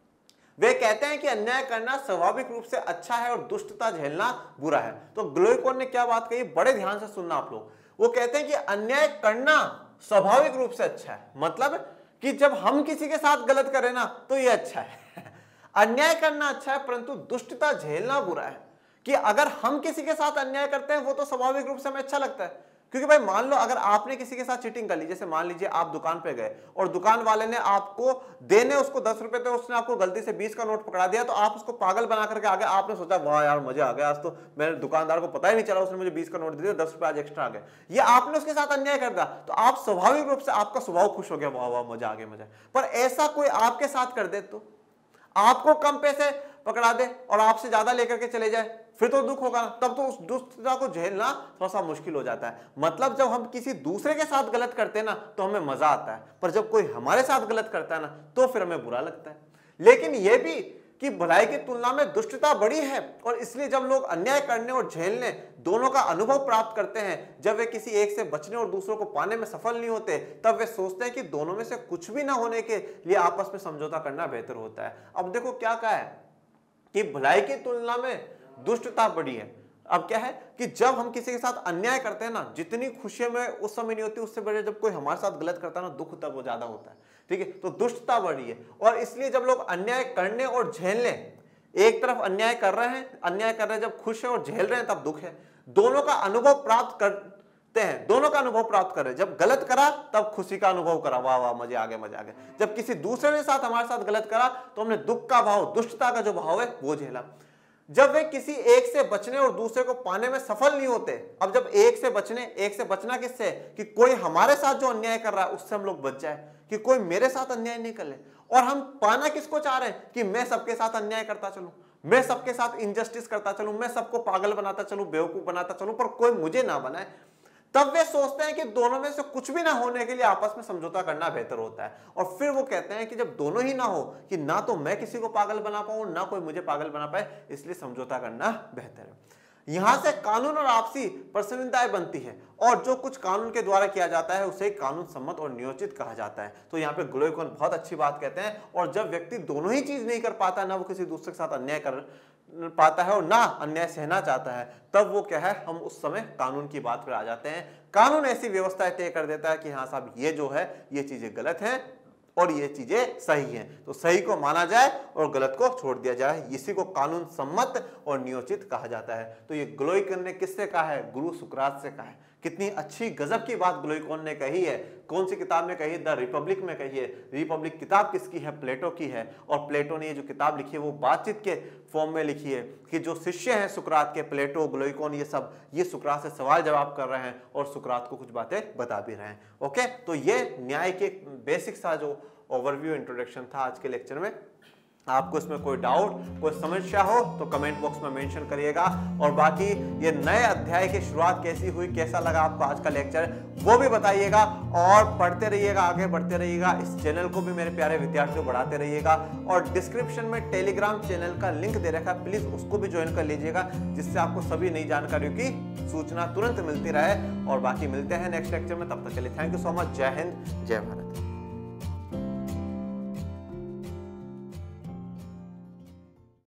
वे कहते हैं कि अन्याय करना स्वाभाविक रूप से अच्छा है और दुष्टता झेलना बुरा है। तो ग्लोइकोन ने क्या बात कही, बड़े ध्यान से सुनना आप लोग। वो कहते हैं कि अन्याय करना स्वाभाविक रूप से अच्छा है, मतलब कि जब हम किसी के साथ गलत करें ना तो ये अच्छा है अन्याय करना अच्छा है, परंतु दुष्टता झेलना बुरा है। कि अगर हम किसी के साथ अन्याय करते हैं वो तो स्वाभाविक रूप से हमें अच्छा लगता है, क्योंकि भाई मान लो अगर आपने किसी के साथ चीटिंग कर ली, जैसे मान लीजिए आप दुकान पे गए और दुकान वाले ने आपको देने उसको 10 रुपए थे, उसने आपको गलती से 20 का नोट पकड़ा दिया, तो आप उसको पागल बना करके आ गए। आपने सोचा वाह यार मजा आ गया, आज तो मेरे दुकानदार को पता ही नहीं चला, उसने मुझे 20 का नोट दिया, 10 रुपए आज एक्स्ट्रा आ गए। ये आपने उसके साथ अन्याय कर दिया, तो आप स्वाभाविक रूप से आपका स्वभाव खुश हो गया, वाह वाह मजा आ गया मजा। पर ऐसा कोई आपके साथ कर दे, तो आपको कम पैसे पकड़ा दे और आपसे ज्यादा लेकर के चले जाए, फिर तो दुख होगा, तब तो उस दुष्टता को झेलना थोड़ा सा मुश्किल हो जाता है। मतलब जब हम किसी दूसरे के साथ गलत करते हैं ना तो हमें मजा आता है, पर जब कोई हमारे साथ गलत करता है ना तो फिर हमें बुरा लगता है। लेकिन यह भी कि भलाई की तुलना में दुष्टता बड़ी है, और इसलिए जब लोग अन्याय करने और झेलने दोनों का अनुभव प्राप्त करते हैं, जब वे किसी एक से बचने और दूसरों को पाने में सफल नहीं होते, तब वे सोचते हैं कि दोनों में से कुछ भी ना होने के लिए आपस में समझौता करना बेहतर होता है। अब देखो क्या कहा है कि भलाई की तुलना में दुष्टता बड़ी है। अब क्या है कि जब हम किसी के साथ अन्याय करते हैं ना, जितनी खुशियां में उस समय नहीं होती, उससे बड़े जब कोई हमारे साथ गलत करता है ना, दुख तब वो ज्यादा होता है। ठीक है, तो दुष्टता बड़ी है, और इसलिए जब लोग अन्याय करने और झेलने, एक तरफ अन्याय कर रहे हैं, जब खुश है और झेल रहे हैं तब दुख है, दोनों का अनुभव प्राप्त करते हैं, दोनों का अनुभव प्राप्त कर रहे हैं। जब गलत करा तब खुशी का अनुभव करा, वाह वाह मजे आ गए। जब किसी दूसरे ने साथ हमारे साथ गलत करा तो हमने दुख का भाव, दुष्टता का जो भाव है वो झेला। जब वे किसी एक से बचने और दूसरे को पाने में सफल नहीं होते, अब जब एक से बचना किससे, कि कोई हमारे साथ जो अन्याय कर रहा है उससे हम लोग बच जाए, कि कोई मेरे साथ अन्याय नहीं कर ले। और हम पाना किसको चाह रहे हैं, कि मैं सबके साथ अन्याय करता चलूं, मैं सबके साथ इनजस्टिस करता चलूं, मैं सबको पागल बनाता चलूं, बेवकूफ बनाता चलूं, पर कोई मुझे ना बनाए। तब वे सोचते हैं कि दोनों में से कुछ भी ना होने के लिए आपस में समझौता करना बेहतर होता है। और फिर वो कहते हैं कि जब दोनों ही ना हो, कि ना तो मैं किसी को पागल बना पाऊं ना कोई मुझे पागल बना पाए, इसलिए समझौता करना बेहतर है। यहां से कानून और आपसी पसंदीदाएं बनती है और जो कुछ कानून के द्वारा किया जाता है उसे कानून सम्मत और नियोजित कहा जाता है। तो यहाँ पे ग्लोइकोन बहुत अच्छी बात कहते हैं। और जब व्यक्ति दोनों ही चीज नहीं कर पाता, ना वो किसी दूसरे के साथ अन्याय कर पाता है और ना अन्याय सहना चाहता है, तब वो क्या है, हम उस समय कानून की बात पर आ जाते हैं। कानून ऐसी व्यवस्थाएं तय कर देता है कि हाँ साहब ये जो है ये चीजें गलत हैं और ये चीजें सही हैं, तो सही को माना जाए और गलत को छोड़ दिया जाए। इसी को कानून सम्मत और नियोजित कहा जाता है। तो ये ग्लोइकोन ने किससे कहा है? गुरु सुकरात से कहा है। कितनी अच्छी गजब की बात ग्लोइकोन ने कही है। कौन सी किताब में कही है? द रिपब्लिक में कही है। रिपब्लिक किताब किसकी है? प्लेटो की है। और प्लेटो ने ये जो किताब लिखी है वो बातचीत के फॉर्म में लिखी है कि जो शिष्य हैं सुकरात के, प्लेटो, ग्लोइकोन, ये सब ये सुकरात से सवाल जवाब कर रहे हैं और सुकरात को कुछ बातें बता भी रहे हैं। ओके, तो ये न्याय के बेसिक सा जो ओवरव्यू इंट्रोडक्शन था आज के लेक्चर में। आपको इसमें कोई डाउट, कोई समस्या हो तो कमेंट बॉक्स में मेंशन करिएगा। और बाकी ये नए अध्याय की शुरुआत कैसी हुई, कैसा लगा आपको आज का लेक्चर, वो भी बताइएगा। और पढ़ते रहिएगा, आगे बढ़ते रहिएगा। इस चैनल को भी मेरे प्यारे विद्यार्थियों बढ़ाते रहिएगा। और डिस्क्रिप्शन में टेलीग्राम चैनल का लिंक दे रखा है, प्लीज उसको भी ज्वाइन कर लीजिएगा, जिससे आपको सभी नई जानकारियों की सूचना तुरंत मिलती रहे। और बाकी मिलते हैं नेक्स्ट लेक्चर में, तब तक के लिए थैंक यू सो मच। जय हिंद, जय भारत।